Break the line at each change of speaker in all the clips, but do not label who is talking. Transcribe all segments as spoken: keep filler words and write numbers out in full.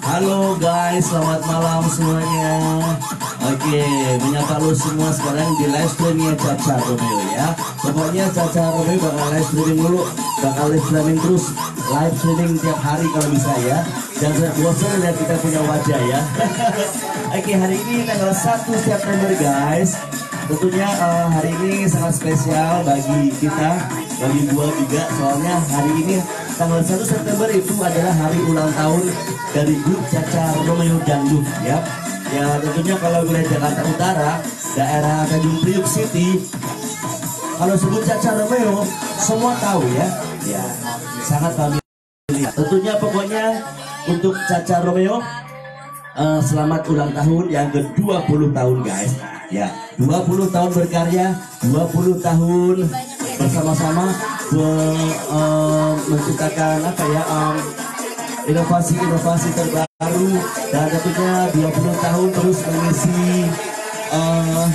Halo guys, selamat malam semuanya. Oke, menyapa lu semua sekarang di live streamnya Caca Romeo ya. Pokoknya Caca Romeo bakal live streaming dulu, bakal live streaming terus, live streaming tiap hari kalau bisa ya. Jangan bosan lihat kita punya wajah ya. Oke, hari ini tanggal satu September guys. Tentunya uh, hari ini sangat spesial bagi kita, bagi gua juga. Soalnya hari ini tanggal satu September itu adalah hari ulang tahun dari grup Caca Romeo Dangdut ya. Ya tentunya kalau wilayah Jakarta Utara, daerah Tanjung Priuk City, kalau sebut Caca Romeo semua tahu ya. Ya sangat familiar. Tentunya pokoknya untuk Caca Romeo uh, selamat ulang tahun yang ke dua puluh tahun guys. Ya, dua puluh tahun berkarya, dua puluh tahun bersama-sama uh, menciptakan apa ya um, inovasi-inovasi terbaru, dan tentunya dua puluh tahun terus mengisi uh,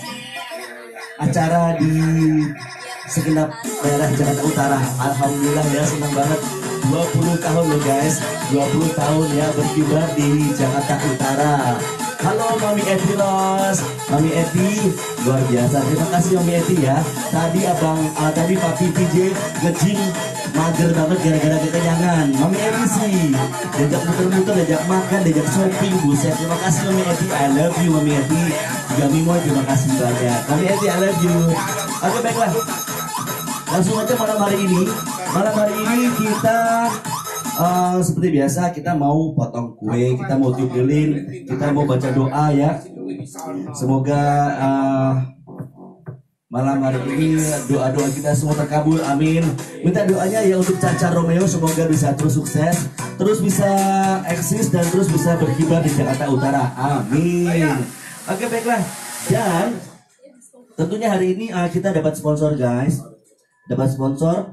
acara di segenap daerah Jakarta Utara. Alhamdulillah ya, senang banget. Dua puluh tahun loh guys, dua puluh tahun ya berkibar di Jakarta Utara. Halo Mami Eti Ros, Mami Eti luar biasa. Terima kasih Mami Eti ya. Tadi abang, uh, tadi Papi P J nge-gym mager banget gara-gara kekenyangan. Mami Eti sih diajak muter-muter, diajak makan, diajak shopping, buset. Terima kasih Mami Eti, I love you Mami Eti. Juga Mimo terima kasih banyak. Mami Eti I love you. Oke baiklah, langsung aja malam hari ini. Malam hari ini kita Uh, seperti biasa kita mau potong kue, kita mau tiup lilin, kita mau baca doa ya. Semoga uh, malam hari ini doa-doa kita semua terkabul, amin. Minta doanya ya untuk Caca Romeo, semoga bisa terus sukses, terus bisa eksis dan terus bisa berkibar di Jakarta Utara, amin. Oke baiklah, dan tentunya hari ini uh, kita dapat sponsor guys, dapat sponsor.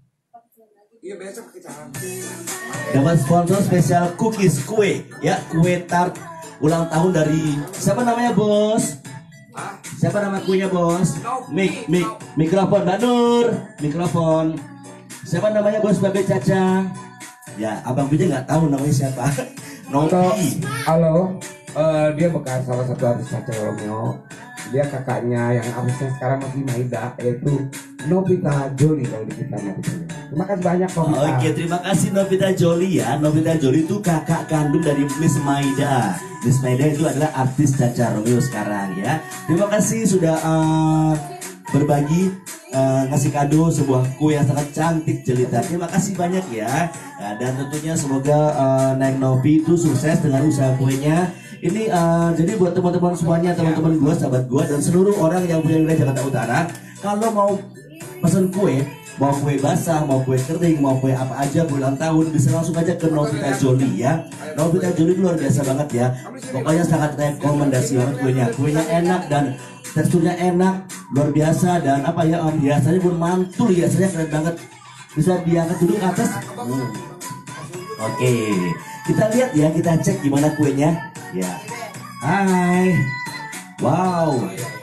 Dapat sponsor spesial cookies, kue ya, kue tart ulang tahun dari siapa namanya bos? Siapa nama kuenya bos? Mik, mik, mikrofon Mbak Nur, mikrofon. Siapa namanya bos Babe Caca? Ya, abang Bija nggak tahu namanya siapa. Nopi.
Halo, uh, dia bekas salah satu artis Caca Romeo. Dia kakaknya yang artisnya sekarang masih Maida, yaitu Novita Jolie kalau di kita Novita. Terima kasih banyak Novita.
Oke, terima kasih Novita Jolie ya. Novita Jolie itu kakak kandung dari Miss Maida. Miss Maida itu adalah artis Caca Romeo sekarang ya. Terima kasih sudah uh, berbagi, uh, ngasih kado sebuah kue yang sangat cantik jelita. Terima kasih banyak ya. Nah, dan tentunya semoga uh, Neng Novi itu sukses dengan usaha kuenya. Ini uh, jadi buat teman-teman semuanya, teman-teman gue, sahabat gue, dan seluruh orang yang punya wilayah Jakarta Utara, kalau mau pesan kue, mau kue basah, mau kue kering, mau kue apa aja ulang tahun, bisa langsung aja ke Novita Jolie ya. Novita Jolie luar biasa banget ya. Pokoknya sangat rekomendasi banget kuenya. Kuenya enak dan teksturnya enak, luar biasa, dan apa ya om, biasanya pun mantul, biasanya keren banget. Bisa diangkat dulu ke atas. Hmm. Oke, kita lihat ya, kita cek gimana kuenya. Ya, hai, wow,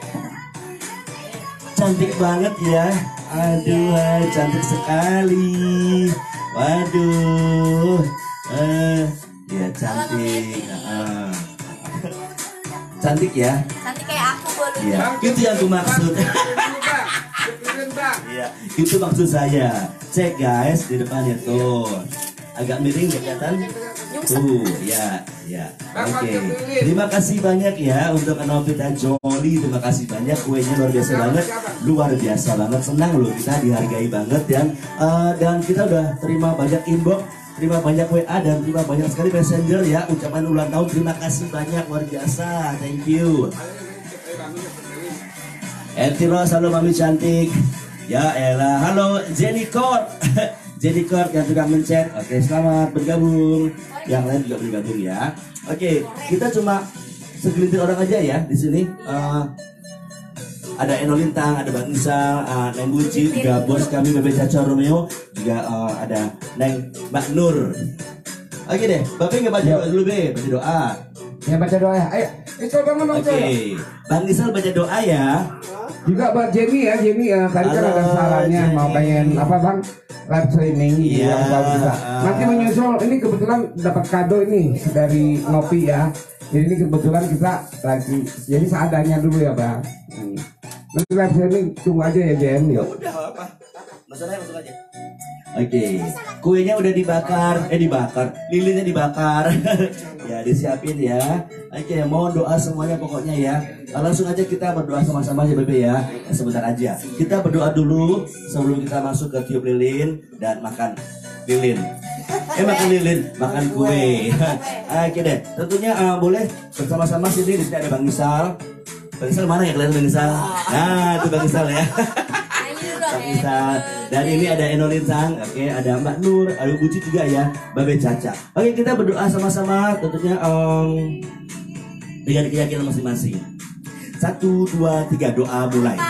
cantik banget ya, aduh, hai, cantik sekali, waduh, eh, ya cantik, uh. cantik ya,
cantik kayak aku boleh.
Ya, itu yang aku maksud. Ya, itu maksud saya. Cek guys di depannya tuh, agak miring kelihatan. Tuh, ya, ya, oke. Okay. Terima kasih banyak ya untuk Novita Jolie. Terima kasih banyak, kuenya luar biasa banget, luar biasa banget. Senang loh kita dihargai banget dan uh, dan kita udah terima banyak inbox, terima banyak W A dan terima banyak sekali messenger ya. Ucapan ulang tahun, terima kasih banyak, luar biasa. Thank you. Eti Ros, halo mami cantik. Ya elah, halo Jenny Court. Jenny Court yang sudah mencet. Oke, selamat bergabung. Yang lain juga bergabung ya. Oke, kita cuma segelintir orang aja ya di sini. Uh, ada Eno Lintang, ada Bang Isal, uh, Neng Buci, juga bos kami Bebe Caca Romeo, juga uh, ada Neng Mbak Nur. Oke deh, Bapak nggak baca doa dulu be, baca doa.
Ya baca doa ya, ayo. Isal bangun dong.
Oke, Bang Isal baca doa ya.
Juga buat Jenny ya, Jenny ya, tadi kan
Halo,
ada sarannya
Jenny.
mau pengen apa bang? Live streaming gitu
Iya.
yang bagus bisa. Nanti menyusul ini kebetulan dapat kado ini dari Nopi ya. Jadi ini kebetulan kita lagi jadi seadanya dulu ya bang. Hmm. Nanti live streaming tunggu aja ya Jen.
Ya udah apa? Masalahnya masuk aja. Oke, kuenya udah dibakar, eh dibakar, lilinnya dibakar. Ya disiapin ya. Oke, mohon doa semuanya pokoknya ya. Langsung aja kita berdoa sama-sama ya Bebe ya. Sebentar aja. Kita berdoa dulu sebelum kita masuk ke tiup lilin dan makan lilin. Eh makan lilin, makan kue. Oke deh, tentunya uh, boleh bersama-sama sini. Di sini ada Bang Misal. Bang Misal mana ya kelihatan Bang Misal? Nah, itu Bang Misal ya. Bang Misal. Dan ini ada Eno Lintang, oke, ada Mbak Nur, ada Buci juga ya, Babe Caca. Oke, kita berdoa sama-sama, tentunya um, dengan keyakinan masing-masing. Satu, dua, tiga, doa mulai.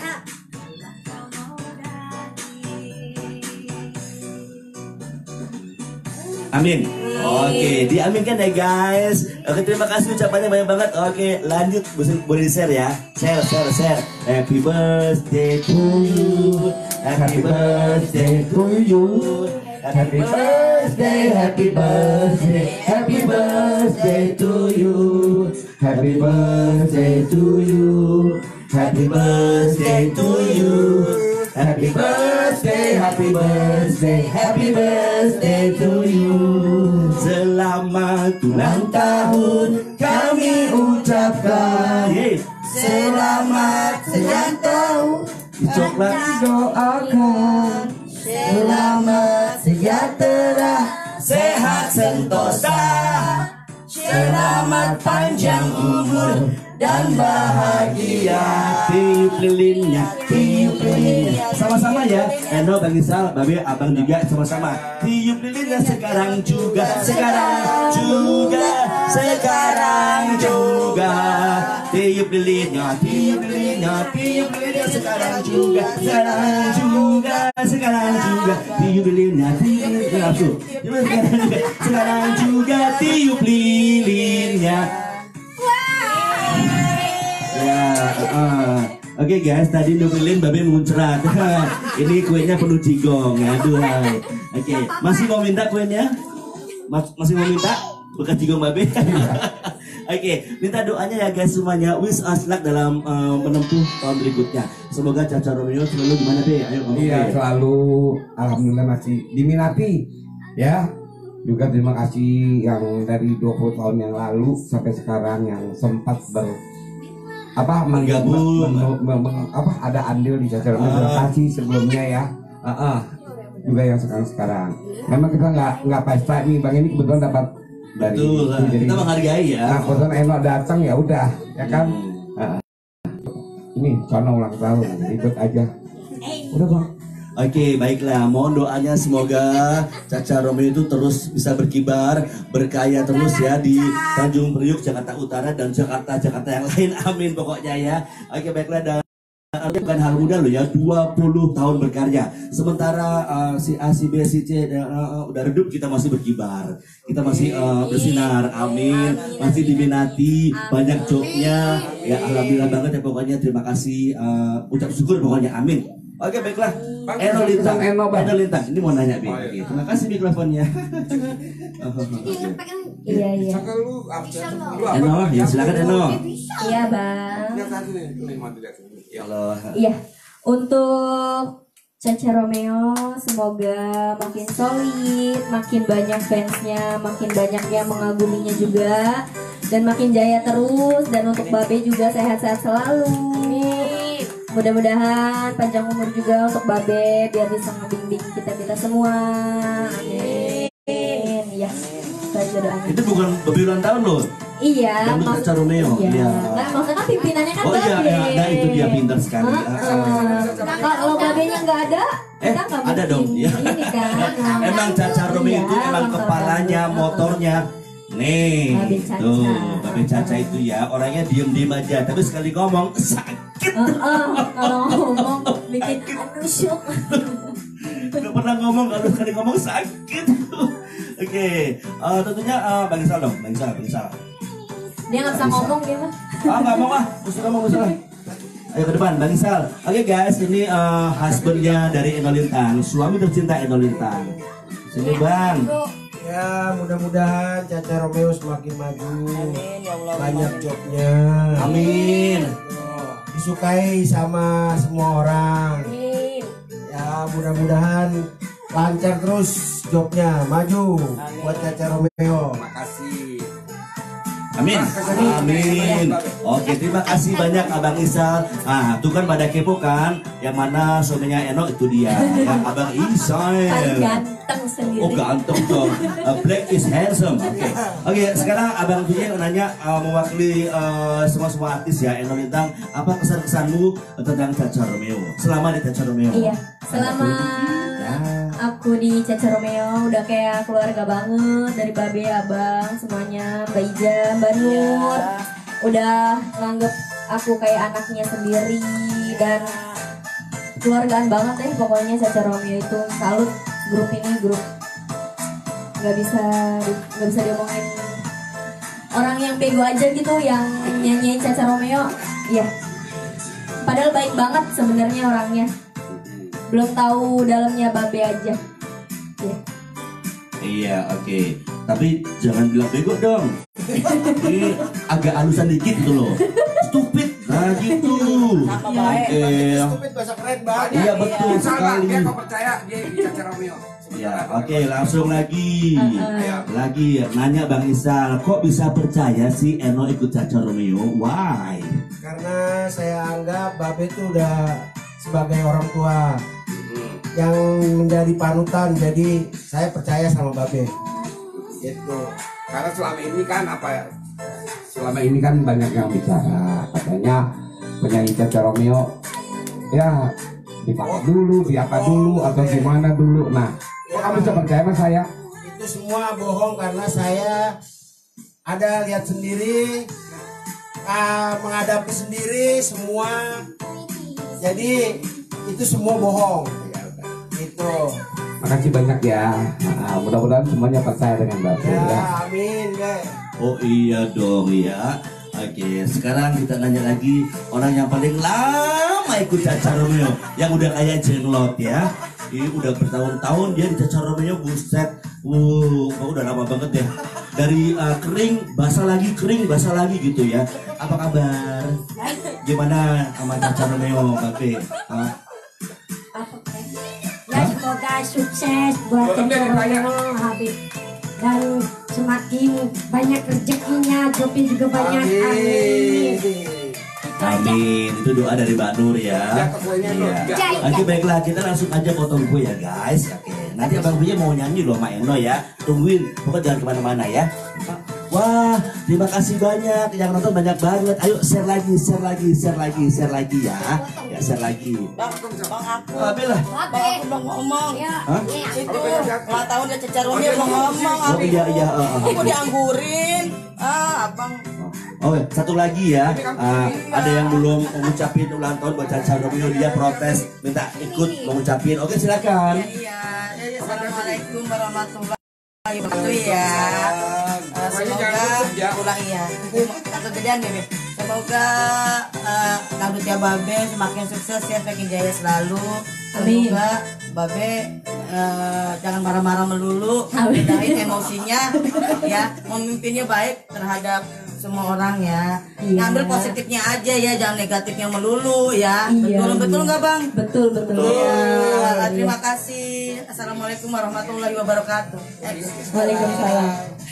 Amin. Oke, diaminkan ya guys. Oke, terima kasih ucapannya banyak banget. Oke, lanjut boleh di share ya. Share, share, share. Happy birthday to you. Happy birthday to you. Happy birthday, happy birthday, happy birthday to you. Happy birthday to you. Happy birthday to you. Happy birthday, happy birthday, happy birthday to you. Selamat ulang tahun kami ucapkan. Selamat ulang tahun. Coklat doakan. Selamat sejahtera, sehat sentosa. Selamat panjang umur dan bahagia. Tiup lilinnya, tiup lilinnya. Sama-sama ya, Eno, Bang Isal, Babe, Abang juga sama-sama. Tiup lilinnya sekarang juga, sekarang juga, sekarang juga. Tiup lilinnya, tiup lilinnya, tiup lilinnya sekarang juga, sekarang juga, sekarang juga. Tiup lilinnya, tiup lilinnya, langsung. Sekarang juga, sekarang juga, tiup lilinnya. Ya, uh, oke okay guys, tadi nubelin Babe muncrat. Ini kuenya penuh jigong, aduh. Oke, okay. Masih mau minta kuenya? Mas masih mau minta? Bekas jigong Babe. Oke, okay. Minta doanya ya guys semuanya. Wish us luck dalam uh, menempuh tahun berikutnya. Semoga Caca Romeo selalu gimana deh? Ayo ngomong.
Iya,
deh.
selalu alhamdulillah masih diminati ya. Juga terima kasih yang dari dua puluh tahun yang lalu sampai sekarang yang sempat ber apa menggabung meng, meng, meng, apa ada andil di Caca Romeo. Terima kasih sebelumnya ya. Uh, uh, juga yang sekarang sekarang. Memang kita nggak nggak pesta nih bang, ini kebetulan dapat dari
Betul,
itu, jadi
kita menghargai ya.
nah kebetulan Eno datang ya udah ya kan. Uh, ini Cono ulang tahun ikut aja. Udah bang.
Oke, baiklah. Mohon doanya semoga Caca Romeo itu terus bisa berkibar, berkaya terus ya di Tanjung Priuk, Jakarta Utara dan Jakarta-Jakarta yang lain. Amin pokoknya ya. Oke, baiklah. Dan bukan hal mudah loh ya, dua puluh tahun berkarya. Sementara uh, si A, si B, si C uh, udah redup, kita masih berkibar. Kita masih uh, bersinar. Amin. Masih diminati, banyak jobnya. Ya, alhamdulillah banget ya pokoknya. Terima kasih. Uh, ucap syukur pokoknya. Amin. Oke, baiklah. Eno Lintang,
Eno, Bang.
Eno Lintang. Ini mau nanya, Bi.
Oh, iya.
Terima kasih mikrofonnya.
Iya iya.
Eno, ya silakan Eno.
Iya bang.
Halo.
Iya. Untuk Caca Romeo semoga makin solid, makin banyak fansnya, makin banyak yang mengaguminya juga, dan makin jaya terus. Dan untuk Babe juga sehat-sehat selalu. Mudah-mudahan panjang umur juga untuk Babe biar bisa ngebimbing kita kita semua. Amin. Ya, itu aja doanya.
Itu bukan Babe ulang tahun loh.
Iya,
Yang
maksud-
Caca Romeo.
Iya.
Iya.
Nah, maksudnya kan pimpinannya kan
Oh iya,
Babe.
ya, nah itu dia pintar sekali.
Heeh. Nah, kalau Babenya nggak ada,
Eh,
kita nggak
ada
mungkin
dong. Iya.
ini kan.
Emang Caca Romeo
Iya,
itu emang
ulang tahun
kepalanya,
Babe.
motornya. Nih,
Babe Caca.
tuh, Babe Caca itu ya, orangnya diem-diem aja, tapi sekali ngomong sakit.
Heeh, kalau ngomong bikin aduh syuk.
Gak pernah ngomong, kalau sekali ngomong sakit. Oke, eh, tentunya eh, Bang Isal dong, Bang Isal, Bang Isal.
Dia nggak bisa
Bisa.
ngomong dia mah.
Ah, nggak mau ah, mesti ngomong, mesti lah. Ayo ke depan, Bang Isal. Oke guys, ini uh, husbandnya dari Eno Lintang, suami tercinta Eno Lintang. Sini Bang.
Ya, mudah-mudahan Caca Romeo semakin maju.
Amin ya Allah.
Banyak jobnya.
Amin.
Disukai sama semua orang.
Amin.
Ya, mudah-mudahan lancar terus jobnya, maju buat Caca Romeo.
Makasih.
Amin. Amin. Oke, terima kasih banyak Abang Isal. Ah, tuh kan pada kepo kan, yang mana suaminya Eno itu dia, ya, Abang Isal.
Paling ganteng sendiri.
Oh ganteng dong. Uh, Black is handsome. Oke. Oke, sekarang Abang Vijay nanya uh, mewakili uh, semua semua artis ya Eno Lintang. Apa kesan-kesanmu tentang Caca Romeo? Selama di Caca Romeo.
Iya, selama aku di Caca Romeo udah kayak keluarga banget, dari Babe, Abang, semuanya, Mbak Ija, Mbak Nur, udah nganggep aku kayak anaknya sendiri dan keluargaan banget deh pokoknya Caca Romeo itu. Salut grup ini, grup nggak bisa nggak bisa diomongin orang yang bego aja gitu yang nyanyiin Caca Romeo. Iya, padahal baik banget sebenarnya orangnya, belum tahu dalamnya Babe aja. Ya.
Iya, oke. Tapi jangan bilang bego dong. Ini agak halusan dikit gitu loh. Stupid. Nah gitu.
Sama baik.
Oke.
Stupid bahasa keren banget.
Iya betul sekali.
Dia kok percaya dia di Caca Romeo.
Ya, oke, langsung lagi.
Uh-uh.
Lagi nanya Bang Isal, kok bisa percaya sih Eno ikut Caca Romeo? Why?
Karena saya anggap Babe itu udah sebagai orang tua yang menjadi panutan, jadi saya percaya sama Babe.
Gitu. Karena selama ini kan apa ya? Selama ini kan banyak yang bicara, katanya penyanyi Caca Romeo ya dipakai dulu, diapa dulu atau gimana dulu. Nah, kok kamu bisa percaya sama saya?
Itu semua bohong karena saya ada lihat sendiri, ah, menghadapi sendiri semua. Jadi itu semua bohong. Gitu.
Makasih banyak ya. Nah, mudah-mudahan semuanya percaya dengan Babe
Ya,
ya.
amin deh.
Oh iya dong ya. Oke, sekarang kita nanya lagi orang yang paling lama ikut Caca Romeo, yang udah kayak jenglot ya. Ini udah bertahun-tahun dia di Caca Romeo, buset. Wuh, uh, udah lama banget ya. Dari uh, kering, basah lagi, kering, basah lagi gitu ya. Apa kabar? Gimana sama Caca Romeo, Babe? Hah?
Ya semoga sukses buat Caca Romeo Habib dan semakin banyak rezekinya, jobnya juga banyak. Amin.
Amin. Itu doa dari Mbak Nur ya. Iya. Oke baiklah, kita langsung aja potong kue ya guys. Oke. Nanti Abang Vijay mau nyanyi loh sama Eno ya. Tungguin. Pokoknya jangan kemana-mana ya. Wah, terima kasih banyak yang nonton, banyak banget. Ayo share lagi, share lagi, share lagi, share lagi ya. Ya share lagi.
Bang, bang aku.
Ambil lah.
Bang aku belum ngomong.
Hah?
Itu ulang tahun dia Caca Romeo belum ngomong.
Oh iya iya. uh, uh,
Aku dianggurin. Ah, abang.
Oke, satu lagi ya. Ah, ada yang belum mengucapin ulang tahun buat Caca Romeo, dia protes minta ikut mengucapin. Oke, silakan.
Iya, iya. Assalamualaikum warahmatullahi wabarakatuh ya. Uh, semoga pulang ya. Satu gedean bebe. Semoga uh, dangdutnya Babe semakin sukses ya, semakin jaya selalu.
Amin.
Semoga Babe uh, jangan marah-marah melulu,
Amin.
bedain emosinya ya, memimpinnya baik terhadap semua orang ya.
Iya.
Ngambil positifnya aja ya, jangan negatifnya melulu ya.
Iya,
Betul betul
iya.
nggak bang?
Betul betul.
Ya, terima kasih. Assalamualaikum warahmatullahi wabarakatuh. Eh,
Waalaikumsalam.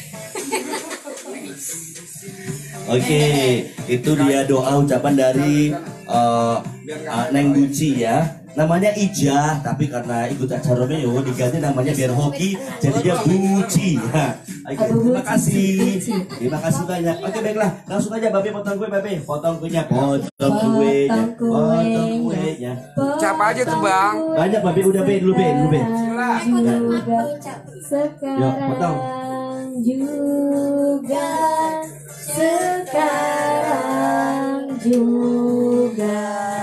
Oke, itu dia doa ucapan dari uh, uh, Neng Guci ya. Namanya Ija, tapi karena ikut Caca Romeo diganti namanya biar hoki, jadi dia Guci. Ya. Oke, terima kasih, terima kasih banyak. Oke baiklah, langsung aja Babe potong kue, Babe. Potong kuenya, potong kuenya, potong kuenya.
Siapa aja tuh bang?
Banyak Babe, udah Be, dulu Be, dulu Be.
Juga sekarang
Yuk, potong.
juga sekarang juga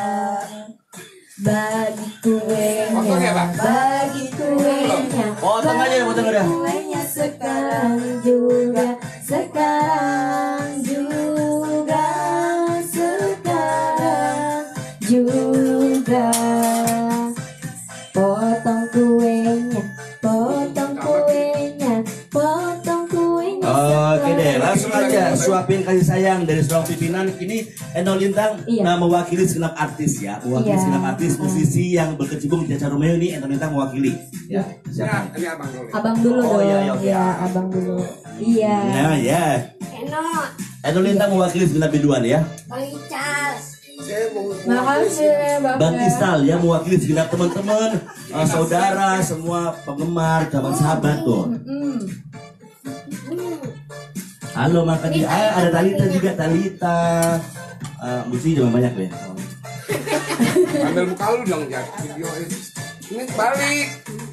bagi kuenya,
Potong ya, Bang?
bagi kuenya,
Potong aja, potong aja.
kuenya sekarang juga, sekarang juga, sekarang
Oke deh, langsung aja suapin kasih sayang dari seorang pimpinan. Ini Eno Lintang
Iya.
nah, mewakili segenap artis ya, mewakili
Iya.
segenap artis musisi yang berkecimpung di Caca Romeo ini Eno Lintang mewakili. Ya, siapa?
Ini abang dulu.
Abang dulu
Oh,
dong.
iya, iya, oke.
Iya, abang dulu. Iya.
Nah ya,
Eno,
Eno Lintang mewakili segenap biduan ya.
Balical.
Makasih Bang.
Bang Istal yang mewakili segenap teman-teman, uh, saudara, semua penggemar, kawan sahabat tuh.
Mm-mm.
Halo makan di ah, ada Talita juga Talita. Uh, musik juga banyak deh.
Ambil muka lu dong, Jack. Video ini. Ini balik.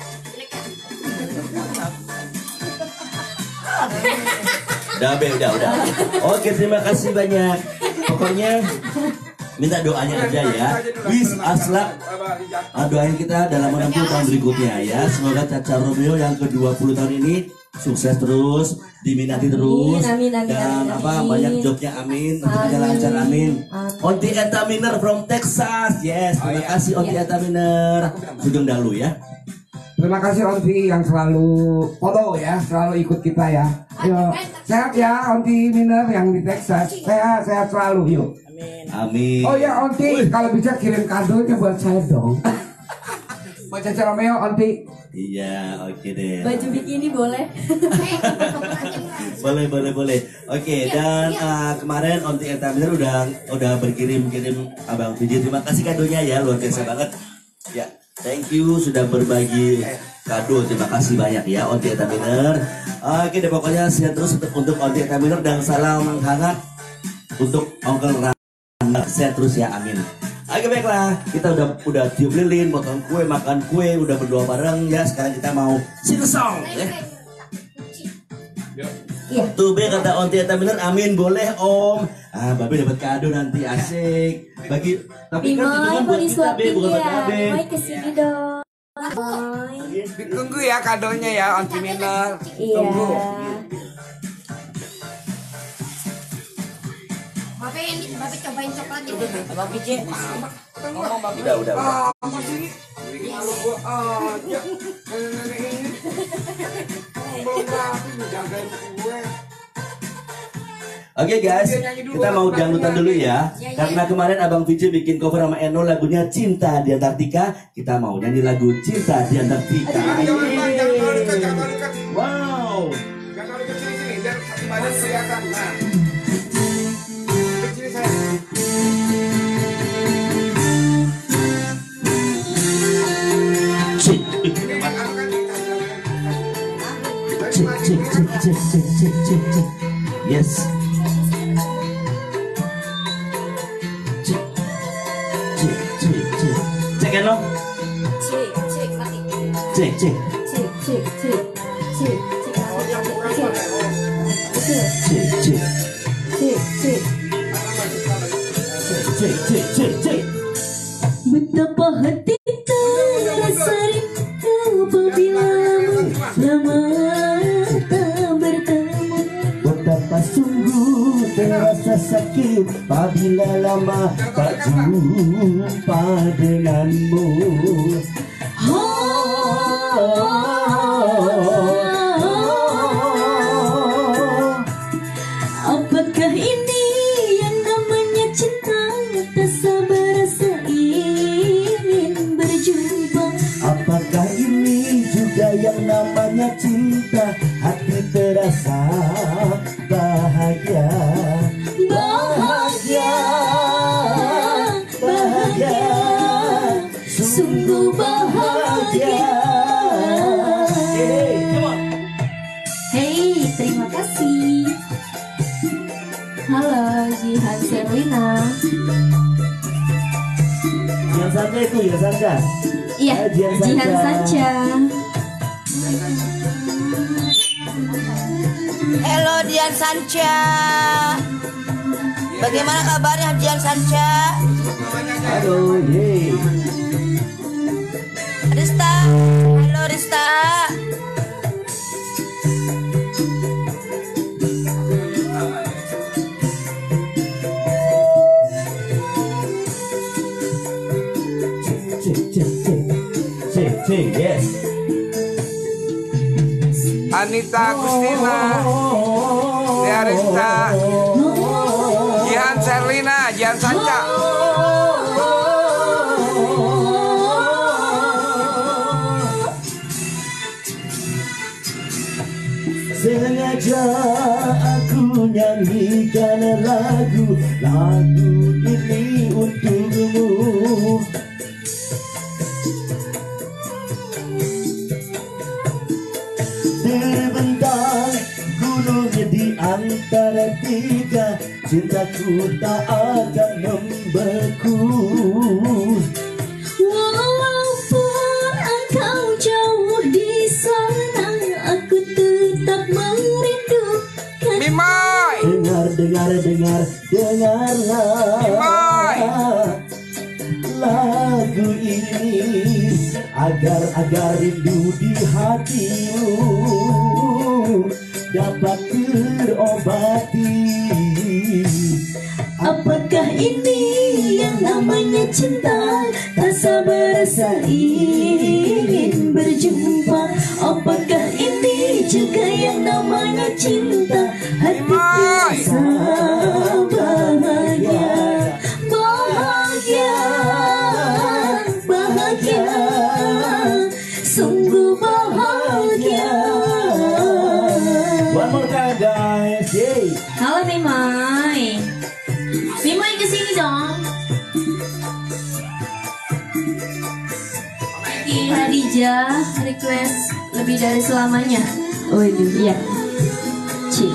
Udah be, udah udah. Oke terima kasih banyak. Pokoknya minta doanya aja ya. Wis aslak. Uh, doain kita dalam enam puluh tahun berikutnya ya. Semoga Caca Romeo yang ke dua puluh tahun ini sukses terus, diminati terus,
Amin, amin,
dan
amin,
apa
amin.
banyak jobnya amin, rezekinya lancar amin.
Amin.
Onti Entaminer from Texas, yes, terima kasih Onti Entaminer. Sugeng Dalu ya.
Terima kasih Onti yang selalu follow ya, selalu ikut kita ya. Yo, sehat ya Onti Miner yang di Texas. Sehat, sehat selalu yuk.
Amin.
Oh ya Onti, kalau bisa kirim kadonya buat saya dong. Buat Caca Romeo, Onti.
Iya, oke deh.
Baju bikini boleh.
Boleh, boleh, boleh. Oke, dan uh, kemarin Onti Entaminer udah udah berkirim-kirim Abang Vijay. Terima kasih kadonya ya, luar biasa banget. Ya, thank you sudah berbagi kado. Terima kasih banyak ya Onti Entaminer. Oke deh, pokoknya sehat terus untuk, untuk Onti Entaminer dan salam hangat untuk Onkel Rana. Sehat terus ya, amin. Oke baiklah, kita udah udah tiup lilin, potong kue, makan kue, udah berdoa bareng ya. Sekarang kita mau sing song ya.
Iya.
Tuh be kata Onti Entaminer, amin boleh om. Ah, babe dapat kado nanti asik. Bagi tapi kan itu
Bimoy
kan
mau
buat kita be,
disuapin
bukan buat
ya.
babe.
Bimoy kesini dong. Bimoy.
Ditunggu ya kadonya ya Onti Miner.
Iya.
Tunggu.
Babe ini, babe cobain coklat ini.
Abang Vijay, ngomong Bang
Udah, udah, udah.
Ah, apa sih ini? Kalau gua aja. Nenek ini. Belum rapi menjagain gue.
Oke guys, kita mau dangdutan dulu ya. Karena kemarin Abang Vijay bikin cover sama Eno lagunya Cinta di Antartika. Kita mau nyanyi lagu Cinta di Antartika.
Jangan lupa, jangan terlalu dekat, jangan terlalu dekat.
Wow.
Jangan terlalu dekat sini, sini. Biar badan kelihatan. Nah. Dekat sini saya.
Cik,
Ini anu kan
cik, cik, cik, cik, cik, cik, cik, cik. Yes. Cik, cik, cik, cik. Cek Eno.
Cik, cik, mati.
Cek, cek,
Cik, cik, cik. Cik, cik, cik. Cik,
cek, cek,
cik, cik.
cek, cek, cek, cek.
Betapa hati terasa rindu apabila lama tak bertemu.
Betapa sungguh terasa sakit apabila lama tak jumpa denganmu.
Apakah ini yang namanya cinta? Tak sabar rasa ingin berjumpa.
Apakah ini juga yang namanya cinta? Hati terasa bahagia.
Bahagia, bahagia, sungguh bahagia.
Hey, come on.
Hey, terima kasih. Halo, Jihan Serlina.
Jihan Sanca itu, Jihan Sanca.
Iya,
Eh, Jihan Sanca.
Jihan Sanca.
Hello Dian Sanca. Bagaimana kabarnya Dian Sanca?
Halo, yeay.
Rista. Halo Rista.
Cek, cek, cek. Cek, cek, yes.
Anita Agustina.
Oh,
Pujian Sanca.
Sengaja aku nyanyikan lagu lagu ini untukmu. Terbentang gunungnya di antara tiga, cintaku tak akan membeku.
Walaupun engkau jauh di sana, aku tetap merindukan.
Mimai.
Dengar, dengar, dengar, dengarlah
Mimai.
lagu ini agar agar rindu di hatimu dapat terobati.
Apakah ini yang namanya cinta? Tak sabar rasa ingin berjumpa. Apakah ini juga yang namanya cinta? Hati terasa bahagia, bahagia, bahagia, sungguh bahagia.
One more time guys, yay.
Halo Mimai, Mimai kesini dong. Ki Hadijah request lebih dari selamanya. Oh iya. Ci.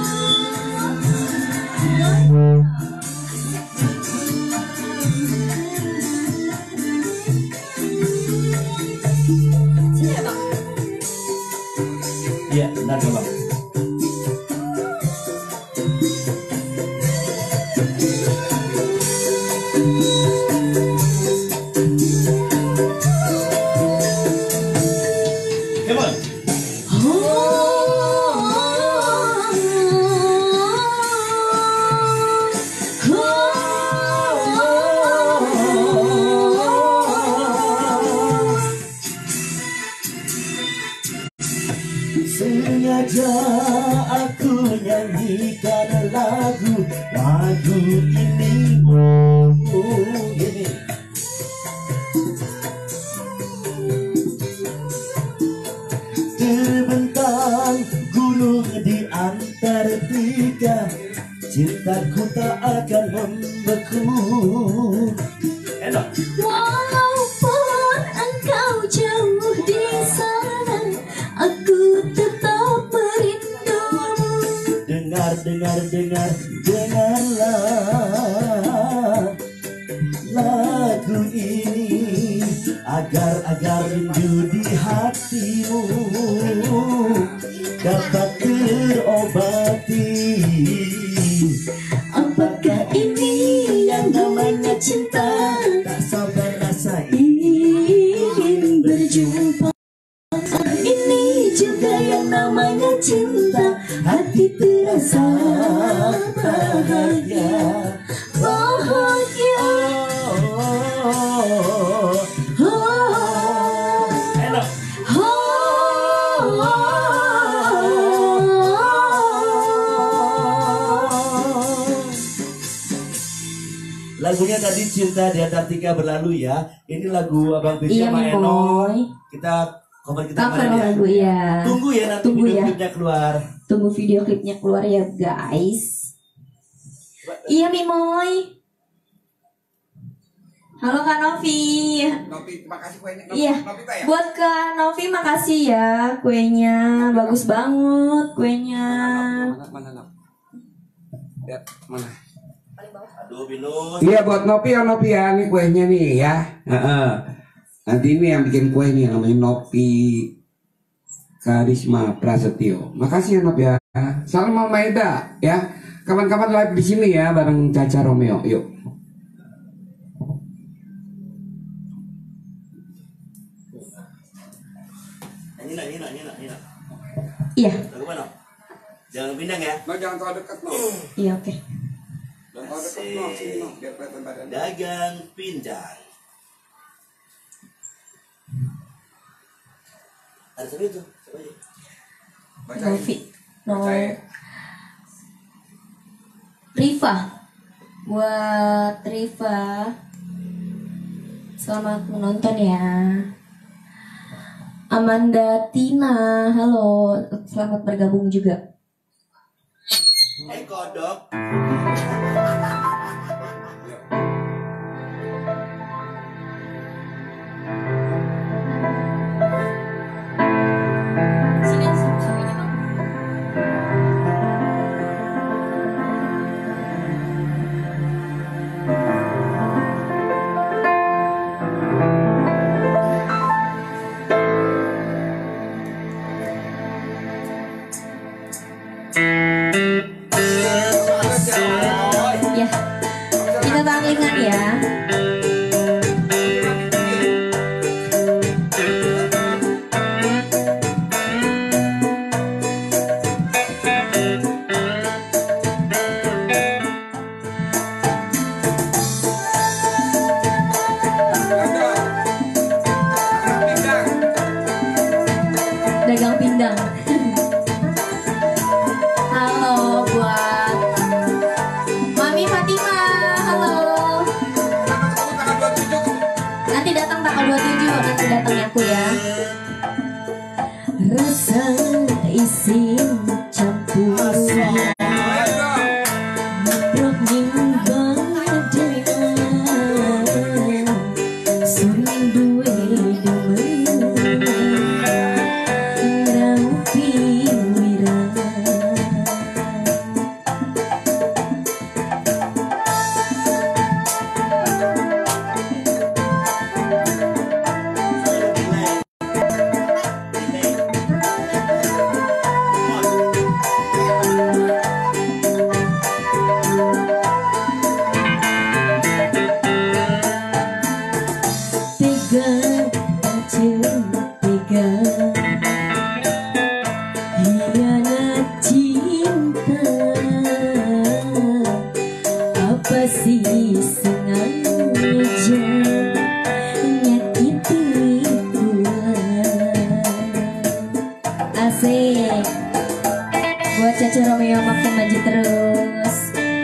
Sini ya bang.
Iya, bentar ya bang. Come on. Sengaja aku nyanyikan lagu lagu ini. Oh, yeah. Terbentang gunung di Antartika, cintaku tak akan membeku. Enak.
Walaupun engkau jauh di sana, aku tetap merindumu.
Dengar, dengar, dengar, dengarlah lagu ini agar agar rindu di hatimu dapat terobati.
Apakah ini yang namanya cinta?
Tak sabar rasa
Ingin berjumpa. Ini juga yang namanya cinta. Hati terasa bahagia, bahagia.
oh,
Oh,
enak. Lagunya tadi Cinta di Antartika Berlalu ya. Ini lagu Abang Beja
Iya,
sama Eno.
Mimoy.
Kita cover kita
Cover
kemarin ya.
lagu ya.
Tunggu ya nanti
Tunggu
video
ya.
klipnya keluar.
Tunggu video klipnya keluar ya guys. Iya Mimoy. Halo Kak Novi.
Novi, terima kasih kuenya.
Iya. Buat Kak Novi makasih ya kuenya. Bagus banget kuenya.
Mana, mana, mana. Ya, mana?
Aduh Binus.
Iya buat Nopi ya Nopi ya, ini kuenya nih ya. Heeh. Nanti ini yang bikin kue nih namanya Nopi Karisma Prasetyo. Makasih ya Nopi ya. Salam Mama Eda ya. Kapan-kapan live di sini ya bareng Caca Romeo. Yuk.
Nina, Nina, Nina, Nina.
Iya.
Lagu mana? Jangan pindah ya.
No, jangan terlalu dekat no.
Iya oke.
Jangan terlalu dekat no. Sini no, biar kelihatan badan.
Dagang pindang. Ada siapa itu? Siapa aja?
Bacain.
Novi. No.
Bacain.
Riva. Buat Riva, selamat menonton ya. Amanda Tina, halo, selamat bergabung juga.
Hai kodok.
Sini sawinya bang. Ya, kita tanglingan ya. Dagang pindang. Halo buat Mami Fatima, halo. Nanti datang tanggal dua puluh tujuh, nanti datangnya aku ya. Rasa isi campur Brok nimbang dengan Suring duwe demen Ngeraupi wira Tega tega hianat cinta apa sih sengaja nyakiti pula. Asik buat Caca Romeo makin maju terus.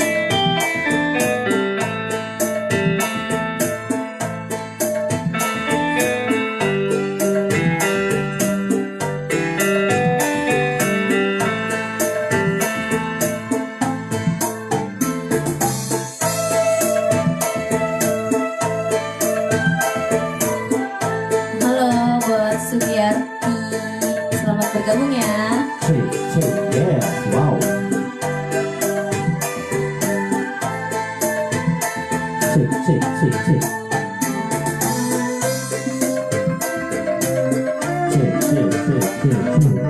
Halo buat Sugiyarti, selamat bergabung ya.
Cek, cek, yes, wow. Cek, cek, cek, cek. Cek, cek, cek, cek.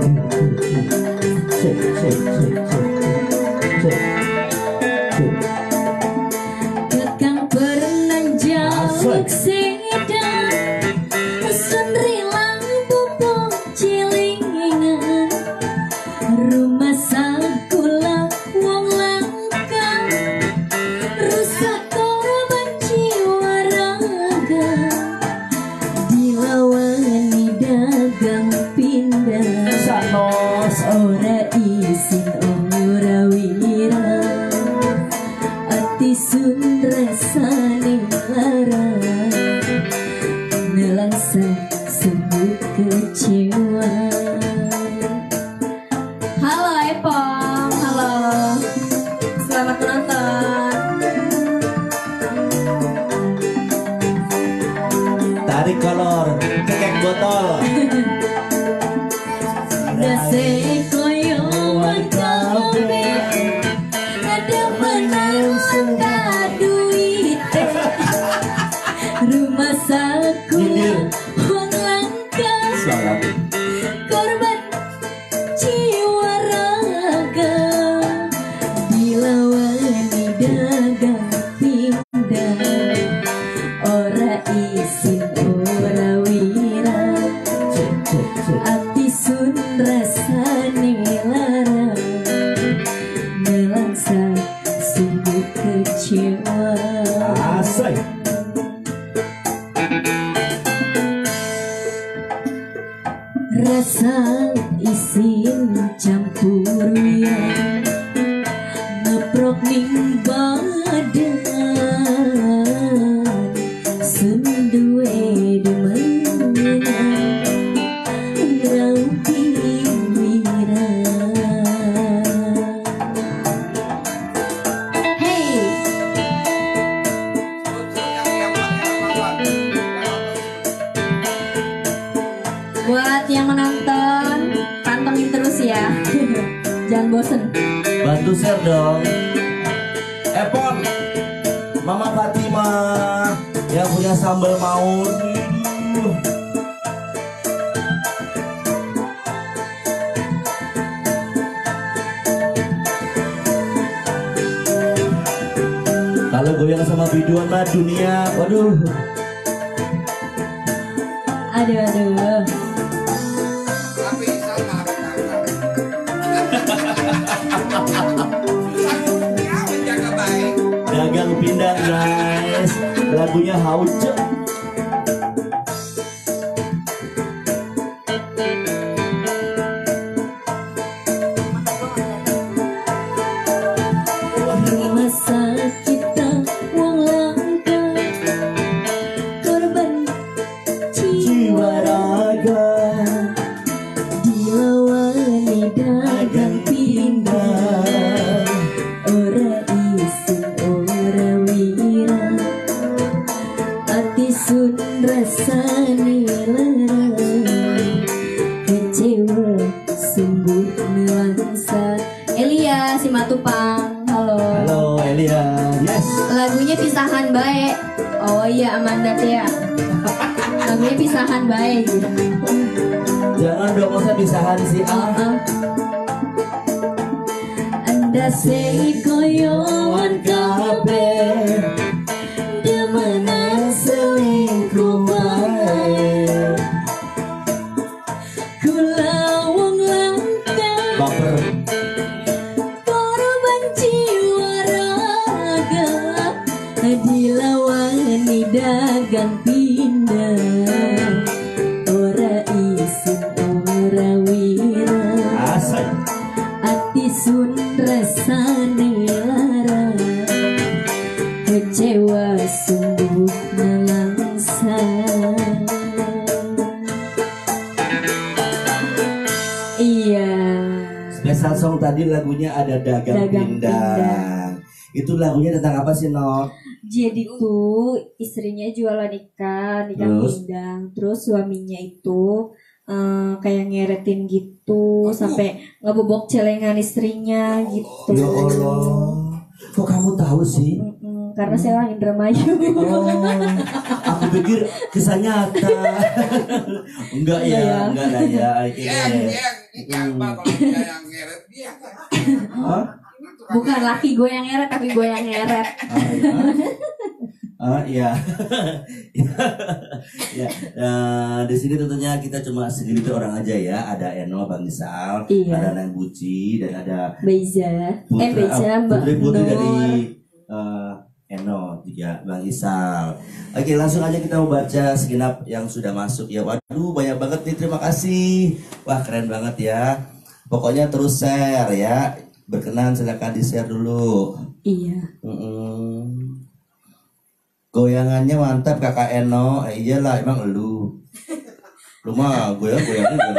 Cek, cek, cek, cek. Cek, cek.
Kakang pernah jaluk sedang Sunrilang bubuk cilingan Rumah sakula wong langka Rusak korban jiwa raga Dilawani dagang pindah
Sanos.
Ora isin ora wira Ati sun rasane lara Nelangsa sungguh kecewa. Halo Epong, halo. Selamat menonton.
Tarik kolor, cekek botol.
Dase koyo wakabe ada menang sangka duite rumah sakula wong langka
Salam.
korban jiwa raga dilawani dagang pindah ora isin ora wira
Cek, cek, cek.
ati sun rasane lara nelangsa sungguh kecewa.
Asai.
Rasa isin campur wira ngeprok ning badan Buat yang menonton, pantengin terus ya. Jangan bosen.
Bantu share dong. Epon, Mama Fatima yang punya sambal maut. Kalau goyang sama biduan mah dunia, waduh.
Aduh aduh.
Dagang pindah guys, lagunya Hauce.
Masa kita wong langka, korban jiwa raga, dilawani dagang pindah, ora isin ora wira, ati sun rasane lara, kecewa sungguh nelangsa. Elia Simatupang, halo.
Halo Elia, yes.
Lagunya pisahan baik. Oh iya Amanda ya. Lagunya pisahan baik.
Jangan dong usah pisahan si A.
Uh-uh. Anda sei koyoan kabeh, demenan selingkuh bae. Kula wong langka,
Baper.
korban jiwa raga, dilawani dagang pindah, ora isin ora wira,
Asal.
ati sun rasane lara, kecewa sungguh nelangsa. Iya.
Special song tadi lagunya ada Dagang,
Dagang
Pindang.
Pindang.
Itu lagunya tentang apa sih, Nok?
Jadi tuh istrinya jualan ikan, ikan
Terus?
pindang. Terus suaminya itu eh, kayak ngeretin gitu sampai ngebobok celengan istrinya gitu.
Ya Allah. Kok kamu tahu sih?
Mm-mm, karena saya orang Indramayu.
Oh, aku pikir kisah nyata. Enggak ya,
Iya ya.
enggak lah ya. Oke. Hah?
Bukan laki gue yang ngeret, tapi gue yang ngeret.
Ah iya. Ya, eh, di sini tentunya kita cuma segelintir orang aja ya. Ada Eno, Bang Isal,
Iya.
ada Nang Buci, dan ada
Beza,
Putra,
eh Beza,
ah,
Mbak
putri putri dari
Nur.
eh, Eno juga Bang Isal. Oke, langsung aja kita mau baca segenap yang sudah masuk ya. Waduh, banyak banget nih, terima kasih. Wah, keren banget ya. Pokoknya terus share ya. Berkenan silakan di share dulu.
Iya.
Mm-mm. Goyangannya mantap Kakak Eno. Eh, iyalah emang elu. Lu mah goyang goyangnya juga.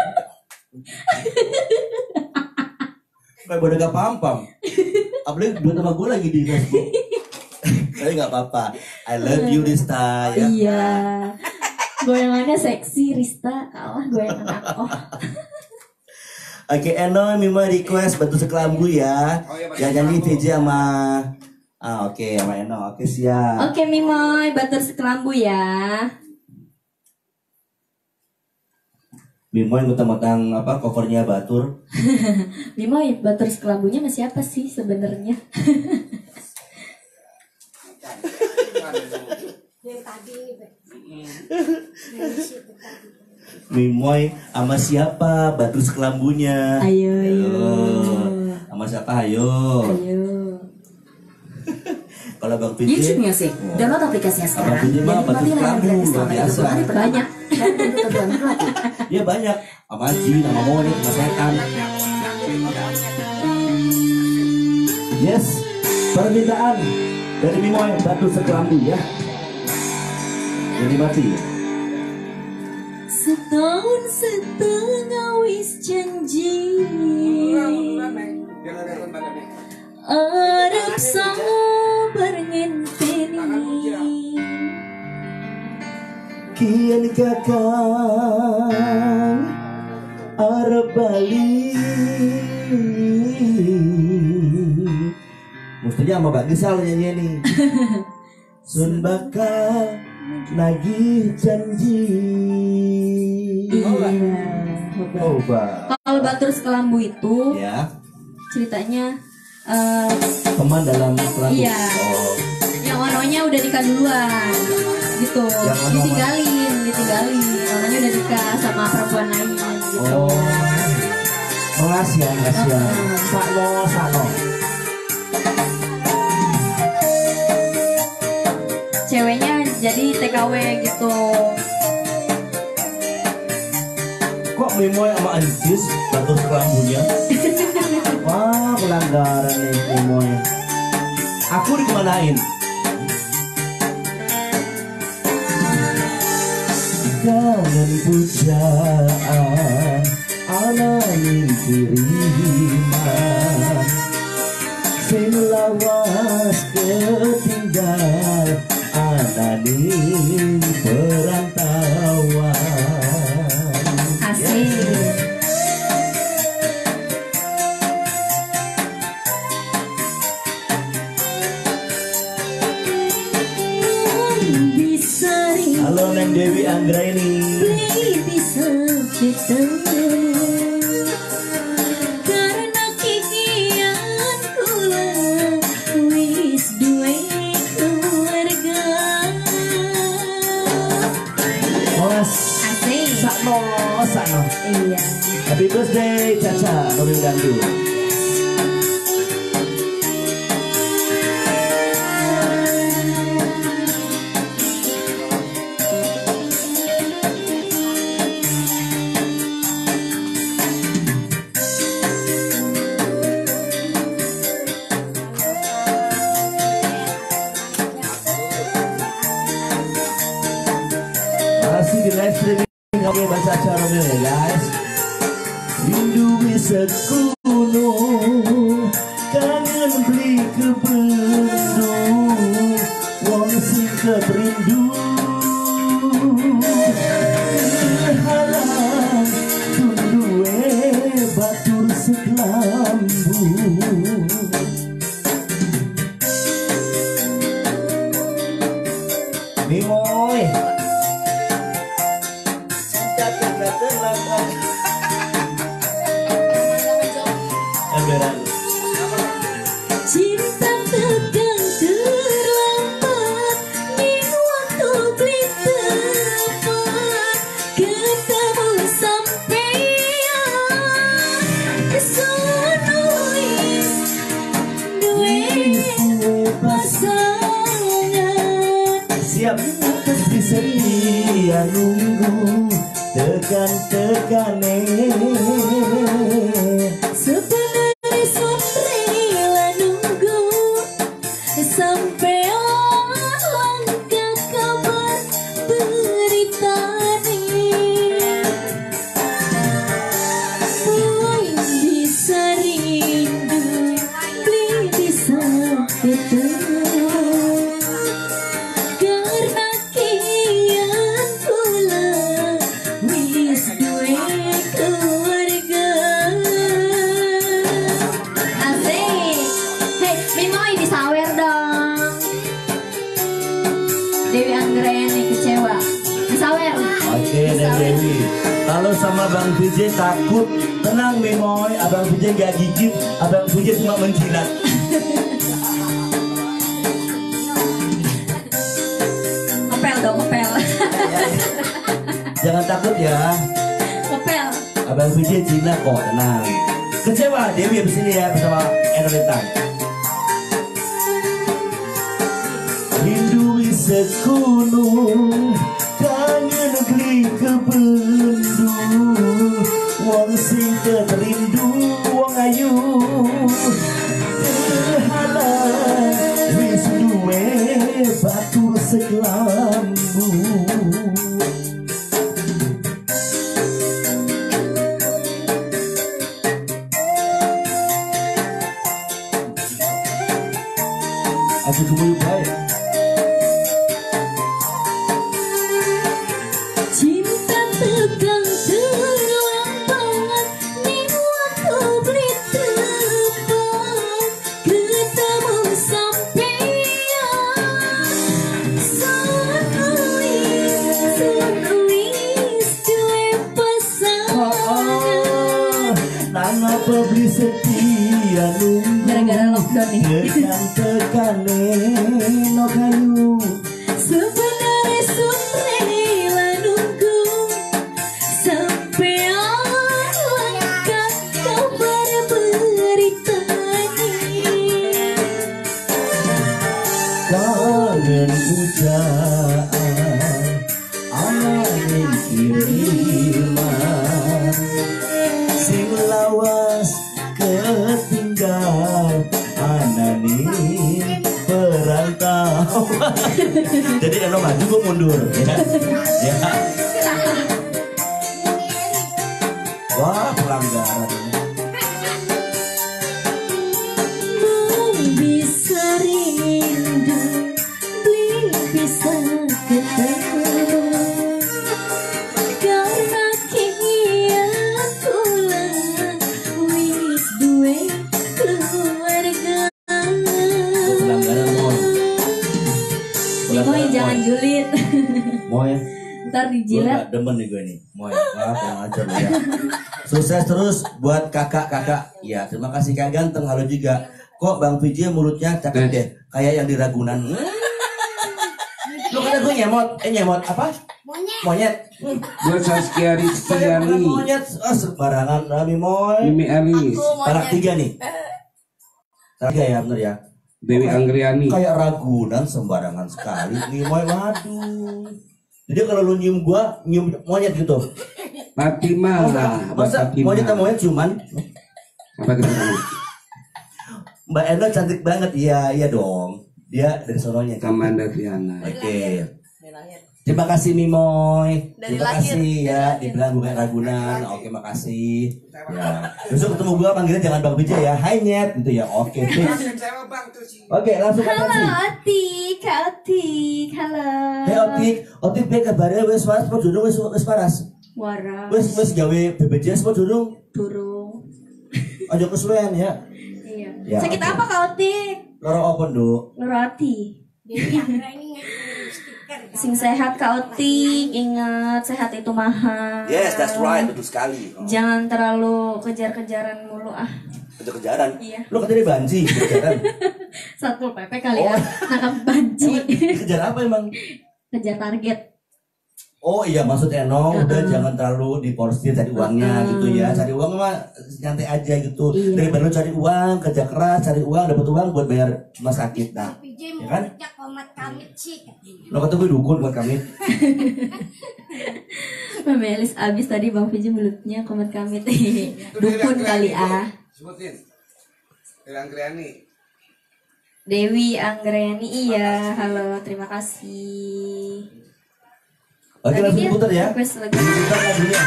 Kayak bodoh gak paham-paham. Apalagi buat sama gue lagi di Facebook. Tapi nggak apa-apa. I love you Rista ya.
Iya. Goyangannya seksi Rista, kalah goyangan aku.
Oke, Eno Mima request bantu sekelambu ya. Yang nyanyi V J sama ah oke sama Eno. Oke siap.
Oke Mimoy, batur sekelambu ya.
Mimoy mentang-mentang apa covernya Batur.
Mimoy, batur sekelambunya sama siapa sih sebenarnya?
Mimoy sama siapa Batur sekelambunya?
Ayo, ayo.
Sama siapa ayo?
Ayo.
Kalau Bang P J
YouTube Music, download aplikasinya
Abang
sekarang
P J
dan
mah Batur
nikmati layanan
sekelambu
gratis
luar
selama
biasa.
dua puluh hari pertama.
Banyak.
Dan tentu tentuan berlaku.
Dia banyak sama jin, sama monyet, sama setan. Yes, permintaan Dari Mimoy Batu Sekelambu ya. Jadi mati.
Setahun setengah wis janji Arab sabar ngenteni
Kian kakang Arab Bali. Mestinya sama Mbak Gisal nyanyi nih. Sun bakal nagih janji. Coba.
Kalau Batur Sekelambu itu
Ya.
ceritanya eh,
Teman dalam lagu.
Iya.
Oh.
yang ononya udah nikah duluan gitu,
Yang ono-
ditinggalin, ditinggalin, ononya udah nikah sama perempuan lain gitu.
Oh. Kasihan, kasihan. Sakno, sakno.
Ceweknya jadi T K W gitu.
Kok Mimoy sama Anjis Batu Sekelambunya? Wah, pelanggaran nih Mimoy. Aku dikemanain? Jangan pujaan alamin kiriman, sing lawas ketinggal ananing perantauan.
Asik. Bisa
Halo Neng Dewi Anggraini.
bisa ketemu karena kikian kula wis duwe keluarga.
Mas
Asik.
Sakno, Sakno.
Iya.
Happy birthday Caca Nurul Gandu. Masih di live streaming kami baca acara ya guys. Rindu bisa gunung, kangen beli ke bendung, wong singkat rindu. Kehalang tunduwe Batur Sekelambu. Mimoy.
Cinta tegang terlambat di waktu beli tepat ketemu sampean kesunulis duwe pasangan.
Siap setia nunggu tekan-tekane.
Sebenarnya Sondrela nunggu sampai langkah kabar berita nih. Boy bisa rindu, beli bisa ketemu karena kian pula wis duwe keluarga. Asik. Hei, Mimoy disawer dong. Dewi Anggraini kecewa. Disawer.
Oke Neng Dewi. Kalau sama Bang Vijay takut, tenang Mimoy. Abang Vijay gak gigit, Abang Vijay cuma menjilat.
Ngepel dong, ngepel.
Jangan takut ya.
Ngepel.
Abang Vijay Cina kok, tenang. Kecewa Dewi habis ini ya bersama Enolintang. Rindu segunung, kangen beli ke bendung, wong singkat rindu, wong ayu kehalang wis duwe Aduh keburu baik.
Cinta tegang terlambat, ning waktu beli tepat ketemu sampeyan. Sun alis, sun alis, duwe pasangan.
Nang apa beli setia nunggu
Gara-gara lockdown nih.
tekan tekane no kayu.
Sebenarnya sun rela nunggu sampean langkat kabar beritanya.
Kangen pujaan angin kiriman sing lawas ketinggal ananin perantau. Jadi kalau maju gue mundur ya. Ya. Wah pelanggaran ini.
Mau bisa rindu, belum bisa ketemu. Karena kiatu lah wis duwe keluarga.
Pelanggaran Moy.
Moy jangan julid.
Moy.
Ntar
Gue
dijilat.
gak demen nih gue nih Moy. Wah kurang ajar lu ya. Sukses terus buat kakak-kakak. Ya terima kasih Kak Ganteng. Halo juga. Kok Bang Vijay mulutnya cakep deh, kayak yang di Ragunan. Hmm. Lu kata gue nyemot, eh nyemot apa? Monyet. Hmm.
Gue Saskia
Saya bukan
Rizkyani,
monyet. Oh, sembarangan Rami Moy.
Mimi Elis,
Anak tiga nih. Anak tiga ya bener ya.
Dewi Anggriani.
Kayak Ragunan sembarangan sekali. Nih Moy, waduh. Jadi kalau lu nyium gua, nyium monyet gitu.
Fatimah,
Masa
Fatimah.
monyet sama monyet cuman?
Apa kita kamu?
Mbak Enda cantik banget, iya iya dong. Dia dari sononya. cantik.
Amanda Fiana.
Oke. Terima kasih Mimoy.
Dari
Terima
lahir.
kasih ya dibilang bukan Ragunan. Oke, makasih. Ya. Besok ketemu gua panggilnya jangan Bang Vijay ya. Hai Nyet gitu ya. Oke, fix. Oke, langsung
Halo
aja sih.
Otik, Kak Otik, halo.
Hei Otik, Otik piye kabare wis waras apa durung wis wis paras?
Waras.
Wis wis gawe B P J S apa durung?
Durung.
Aja kesuwen ya.
Iya.
Ya,
Sakit
oke.
apa Kak Otik?
Loro apa, Nduk?
Nurati. Sing sehat Kak Otik, ingat sehat itu mahal.
Yes, that's right, betul sekali. Oh.
Jangan terlalu kejar-kejaran mulu ah.
Kejar-kejaran.
Iya.
Lu katanya banci, kejaran.
Satpol P P kali
Oh.
ya. Nangkap banci.
Kejar apa emang?
Kejar target.
Oh iya, maksudnya no,
Uh-uh.
udah jangan terlalu diporsir cari uangnya
Uh-uh.
gitu ya. Cari uang mah nyantai aja gitu.
Iya.
Daripada lu cari uang, kerja keras, cari uang, dapat uang buat bayar rumah sakit. Nah, ya kan? Lo kata gue dukun buat kami.
Memelis abis tadi Bang Vijay mulutnya komat kamit. Dukun kali ah.
Sebutin. Dewi Anggriani.
Dewi Anggreni iya, halo terima kasih.
Oke,
Tadi
langsung
dia
diputar ya.
request lagu.
Diputar lagunya.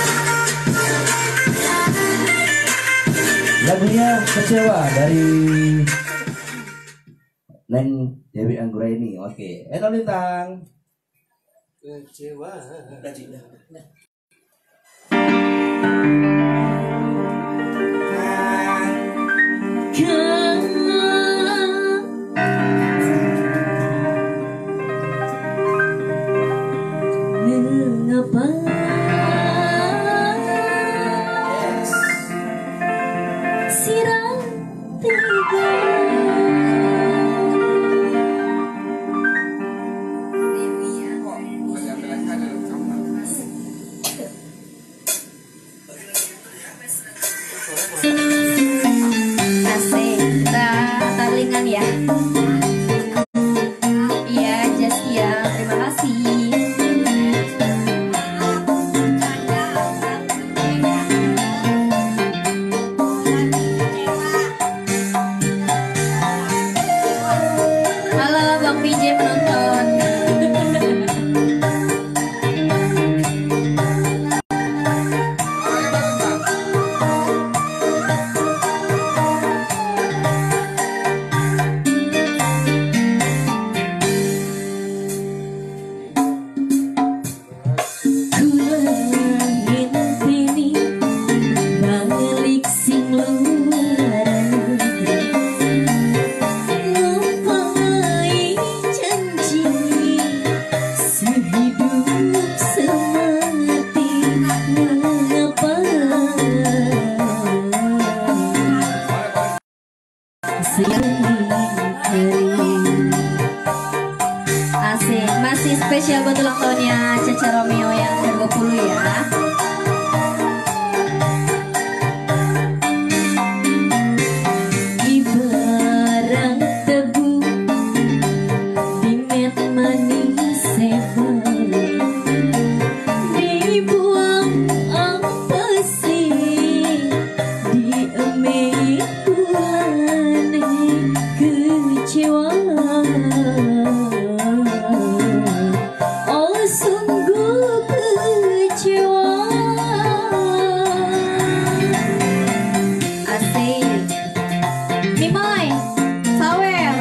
Lagunya Kecewa dari Neng Dewi Anggraini. Oke, eh Lintang.
Kecewa.
Udah, Ci, udah, udah.
Mengapa sirang tega asik kita talingan ya. Iya Jas ya, terima kasih. Halo Bang Vijay penonton. Asik, masih spesial buat ulang tahunnya Caca Romeo yang ke dua puluh ya. Ibarang tebu di met manis sebalik, dibuang apa sih di emei bulan kecewa. Oh sungguh kecewa. Asik Mimoy Sawer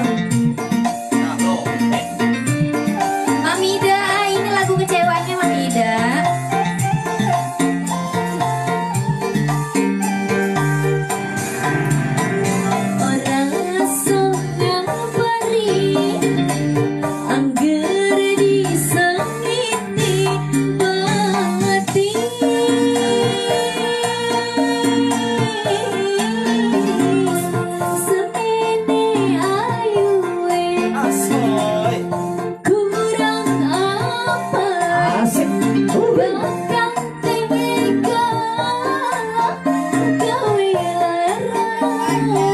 Mamida, ini lagu kecewanya Mamida. Orang songang pari angger disengiti bati, sepene ayu
Asoy.
kurang apa bakal tega gawe lara.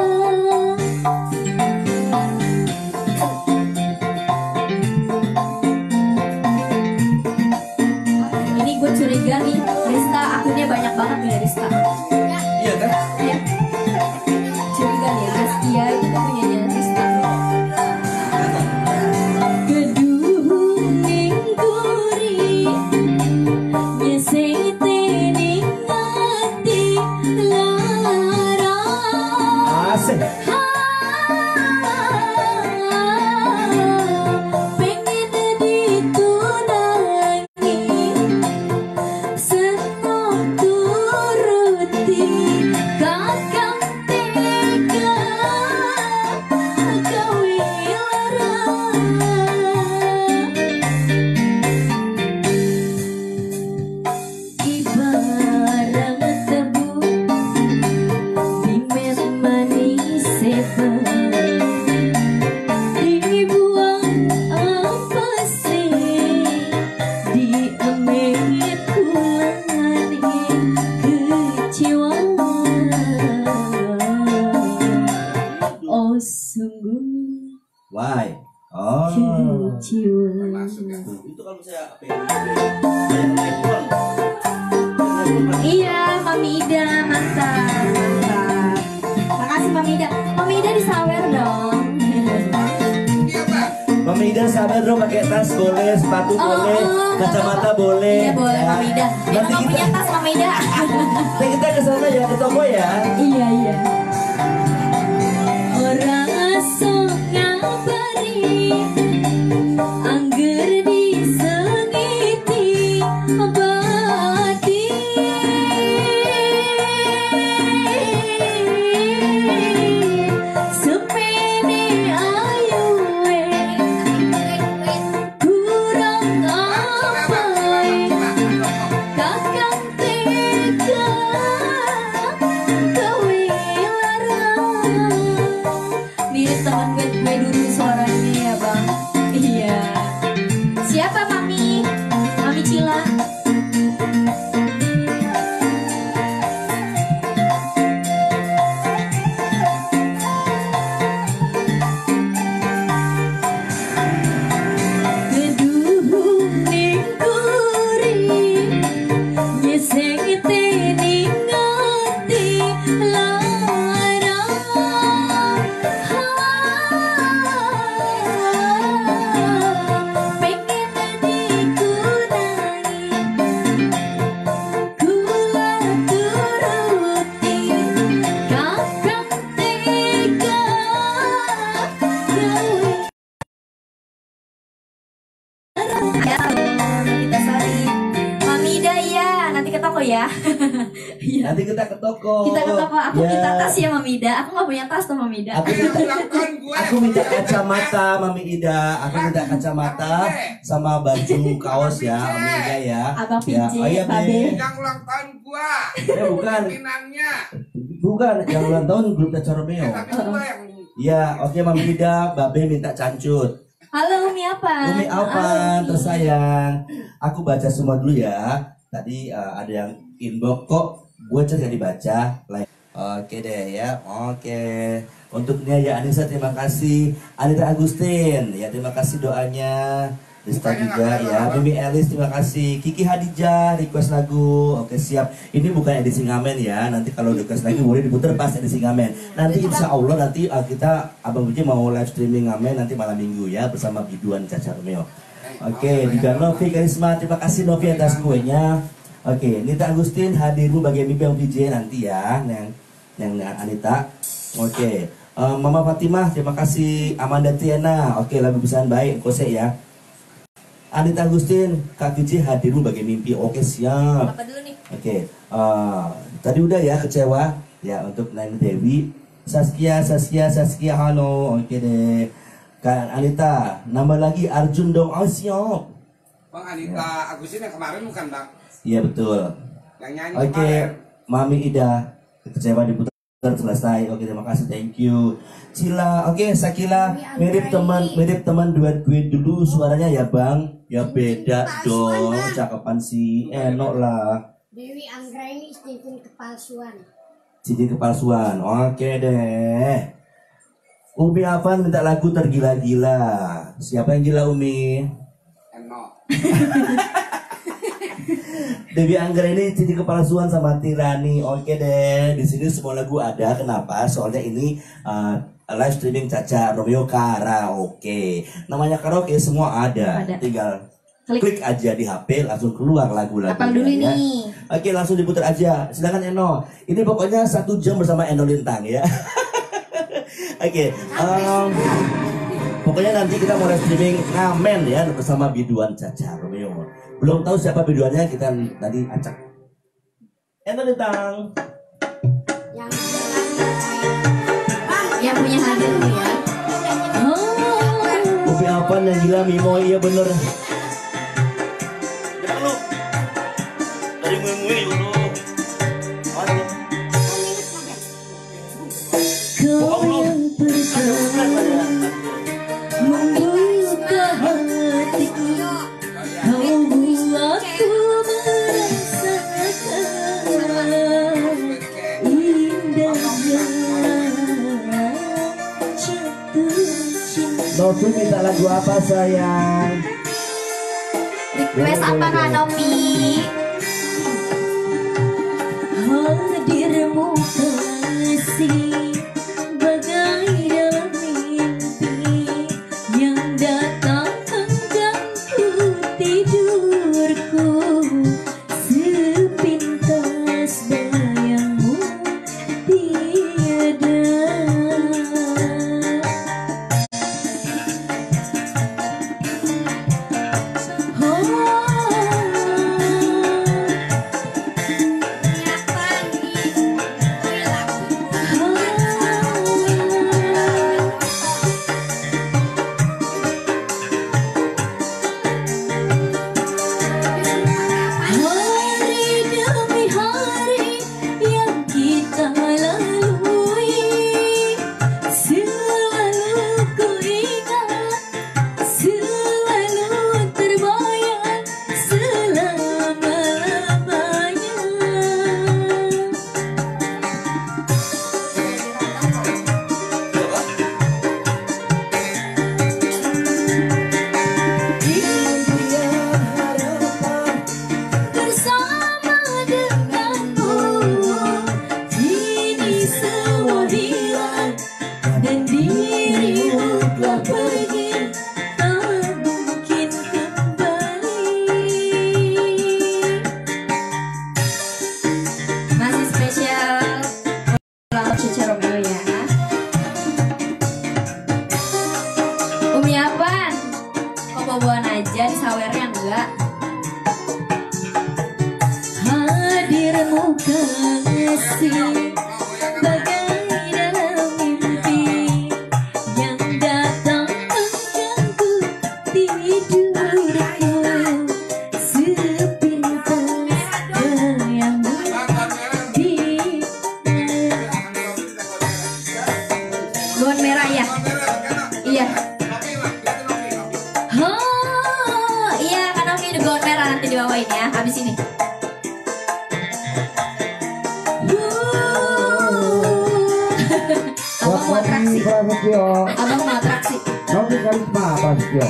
Ini gue curiga nih, Rista akunnya banyak banget nih Rista.
Iya kan?
Iya. Curiga nih, Rizkia itu tuh punyanya Rista. Kedunging guri nyesei tening hati lara.
Asik.
Pengen ditunangi senang turuti kakang tega gawe lara. Ibarang tebu di met manis sebalik, dibuang apa sih di emei bulan kecewa. Oh sungguh
Why? Oh.
kecewa.
Itu kalau saya apa ya? Saya telepon.
Iya, Mami Ida, mantap, mantap. Makasih Mami Ida. Mami Ida disawer dong.
Mami Ida sabar dong, pakai tas boleh, sepatu
Oh,
boleh,
oh,
kacamata
oh, oh.
boleh.
Iya boleh
ya.
Mami Ida. Dia
Nanti
nggak punya
kita,
tas Mami Ida.
nanti kita ke sana ya, ke toko ya.
Iya iya. Orang songang pari angger disengiti bati, sepene ayu kurang apa kakang tega gawe lara. Mirip teman gue, gue dulu suaranya ya bang. Iya. Siapa Mami? Mami Cila. Kedunging guri nyeseng tening hati lara. Pengen ditunangi kula turuti kakang tega gawe. Ya, kita sari. Mami Ida ya, nanti ke toko ya. Iya.
Nanti kita ke toko.
Kita ke toko. Aku
Ya.
minta tas ya Mami Ida. Aku nggak punya tas tuh Mami Ida.
Aku minta, aku minta kacamata Mami Ida. Aku minta kacamata sama baju kaos ya Mami Ida ya.
Abang
Ya.
P J,
Oh iya
Babe.
Be.
Yang ulang tahun gua.
Eh bukan,
Pinangnya.
bukan yang ulang tahun grup Caca Romeo.
Tapi gua yang
Ya, oke Mami Ida, Babe minta cancut.
Halo Umi Apan.
Umi Apan, tersayang. Aku baca semua dulu ya. Tadi uh, ada yang inbox kok gue chat gak dibaca. Like. Oke deh ya, oke. Untuk Nia ya Anissa terima kasih. Anita Agustin ya terima kasih doanya. Rista juga ya, Bibi Elis terima kasih. Kiki Hadijah request lagu. Oke siap. Ini bukan edisi ngamen ya. Nanti kalau request lagi boleh diputar pas edisi ngamen. Nanti insya Allah nanti uh, kita Abang Buji mau live streaming ngamen nanti malam minggu ya bersama Biduan Caca Romeo. Oke, juga Novi Karisma terima kasih Novi atas kuenya. Oke, Nita Agustin hadirmu bagi mimpi yang V J nanti ya, yang yang Anita. Oke, uh, Mama Fatimah terima kasih. Amanda Tiana. Oke, lagu pesan baik Kose ya. Anita Agustin, Kak Vici hadirmu bagi mimpi. Oke siap.
Apa dulu nih?
Oke, uh, tadi udah ya kecewa ya untuk Nani Dewi. Saskia, Saskia, Saskia halo. Oke deh. Kak Anita, nambah lagi Arjun dong. Oh siap.
Bang Anita Agustin yang kemarin bukan bang?
Iya betul.
Yang nyanyi
Oke,
kemarin.
Mami Ida kecewa diputar selesai. Oke terima kasih, thank you. Cila, oke Sakila mirip teman mirip teman duet gue dulu suaranya ya bang. Ya beda dong, cakapan si Enok lah.
Dewi Anggraini cincin kepalsuan.
Cincin kepalsuan, oke deh. Umi Afan minta lagu tergila-gila. Siapa yang gila Umi?
Enok.
Dewi Anggraini cincin kepalsuan sama Tirani. Oke deh, di sini semua lagu ada. Kenapa? Soalnya ini uh, live streaming Caca Romeo karaoke. Namanya karaoke semua ada.
Ada.
Tinggal
Klik.
klik aja di H P langsung keluar lagu-lagunya.
Apal dulu
ya.
nih.
Oke, langsung diputar aja. Silakan Eno. Ini pokoknya satu jam bersama Eno Lintang ya. Oke, um, pokoknya nanti kita mau live streaming ngamen ya bersama Biduan Caca Romeo. Belum tahu siapa biduannya, kita tadi acak. Eno Lintang.
Yang
Yang punya hadir nih ya. Oh.
Kopi apaan yang gila Mimo, iya bener. Jangan lu. Dari mengui dulu.
Kau yang pertama membuka hatiku, kau buatku merasakan indahnya jatuh cinta.
Novi minta lagu apa sayang?
Request apa Kak Novi? Hadirmu kasih bagai dalam mimpi yang datang mengganggu tidurku, sepintas bayangmu tiada. Hari demi hari yang kita lalui, selalu ku ingat, selalu terbayang selama-lamanya. Bersama denganmu, kini semua hilang dan dirimu telah pergi, tak mungkin kembali. Masih spesial lagu Caca Romeo ya. Umi apaan? Kok bawa-bawaan aja di sawernya enggak? Hadirmu kasih bagai dalam mimpi yang datang mengganggu tidurku, sepintas bayangmu di Bon merah ya. Iya. Oh, iya kan Novi ada gaun merah nanti dibawain ya habis ini. Abang mau atraksi. Abang mau atraksi.
Novi Karisma Prasetyo.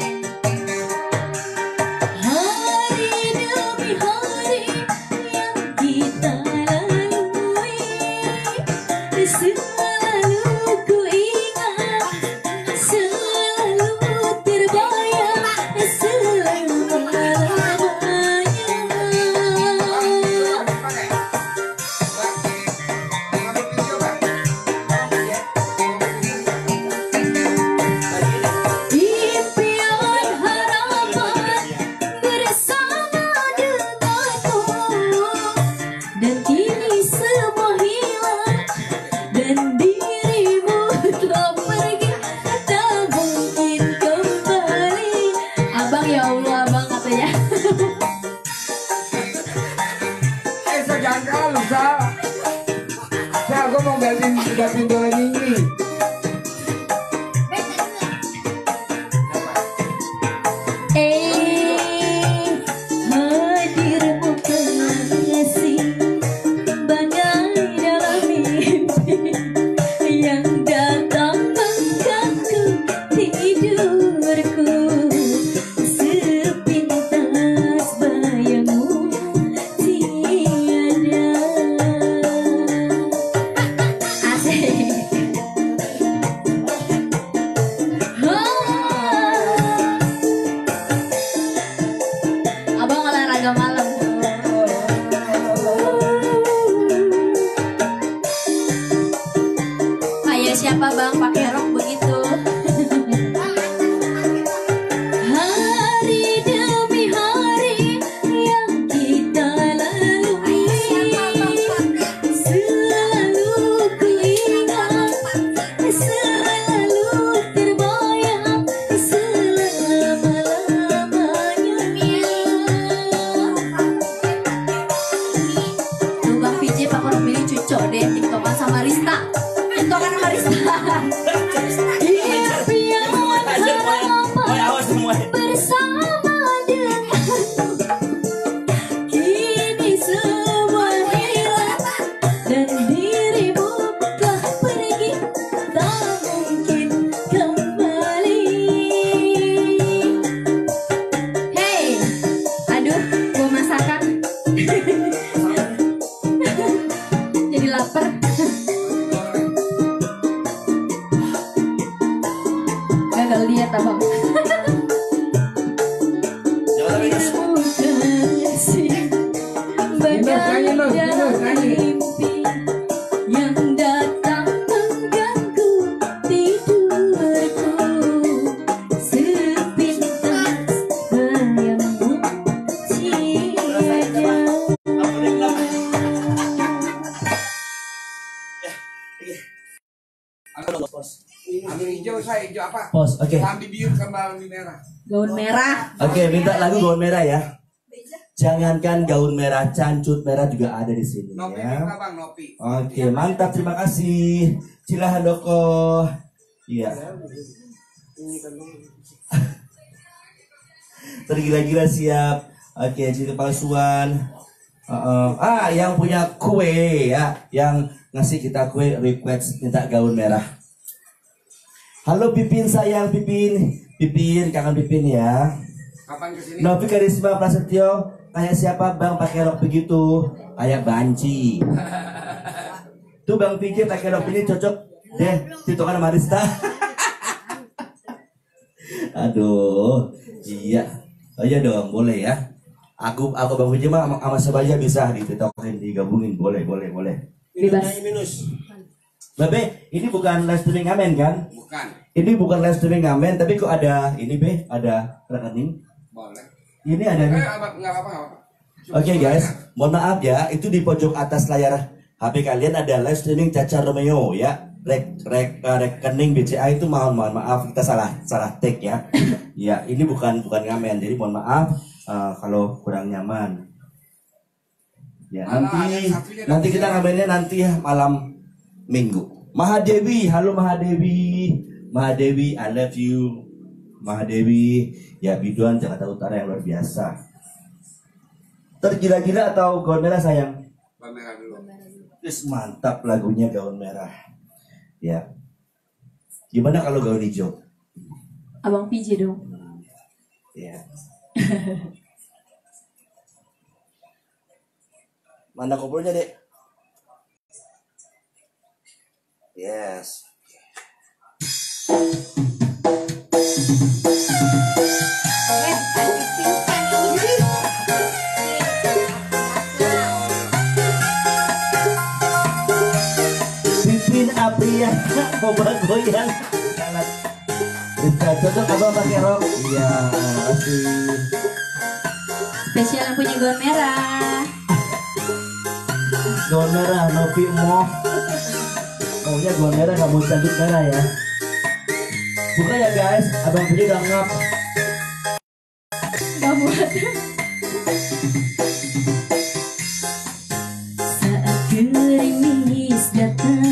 Siapa bang pakai rok begitu? Hari demi hari yang kita lalui, selalu ku ingat, selalu terbayang selama-lamanya. Tuh bang P J Pak Orang pilih cucok deh tiktokan sama Rista. Tiktokan sama Rista. Bersama denganmu, kini semua hilang dan dirimu telah pergi, tak mungkin kembali. Hey, aduh, gua masakan. Jadi lapar. Gagal lihat abang. Mimpi yang datang mengganggu tidurku, sepintas bayangmu tiada.
Ambil hijau, saya hijau apa?
Pos, oke.
Lambi biru sama lambi merah.
Gaun merah.
Oke, minta lagu gaun merah ya. Jangankan gaun merah, cancut merah juga ada di sini
Nopi
ya.
minta bang, Nopi.
Oke, mantap, terima kasih. Cilahan Doko. Iya. Tergila-gila siap. Oke, cerita palsuan. Uh, uh. Ah, yang punya kue ya, yang ngasih kita kue request minta gaun merah. Halo Pipin sayang, Pipin, Pipin, kangen Pipin ya.
Kapan kesini?
Novi Karisma Prasetyo. Kayak siapa bang pakai rok begitu? Kayak banci. Tuh bang P J pakai rok ini cocok deh. Tiktokan sama Rista. Aduh, iya, oh iya dong, boleh ya. Aku aku bang P J mah sama, sama sebaya bisa ditiktokin, digabungin, boleh, boleh, boleh.
Bebas.
Babe, ini bukan live streaming ngamen kan?
Bukan.
Ini bukan live streaming ngamen, tapi kok ada ini be, ada rekening.
Boleh.
Ini ada
Eh,
nih.
apa, nggak apa-apa, nggak apa-apa.
Oke guys, mohon maaf ya, itu di pojok atas layar H P kalian ada live streaming Caca Romeo ya. Rek, rek, uh, rekening B C A itu mohon mohon maaf, kita salah salah take ya. Ya, ini bukan bukan ngamen, jadi mohon maaf uh, kalau kurang nyaman. Ya, nanti nanti kita ngamennya nanti ya malam Minggu. Mahadewi, halo Mahadewi. Mahadewi, I love you. Mahadewi, ya biduan Jakarta Utara yang luar biasa. Tergila-gila atau gaun merah sayang?
Gaun merah dulu.
Terus mantap lagunya gaun merah. Ya. Gimana kalau gaun hijau?
Abang P J dong.
Ya. Mana kopernya, Dek? Yes. Pipin Apriya coba goyang. Bisa cocok abang pakai rok. Iya, asik.
Spesial yang punya gaun merah.
Gaun merah, Novi mau. Maunya gaun merah, nggak mau cantik merah ya. Buka ya guys, abang punya udah ngap.
Gak buat. Saat gerimis datang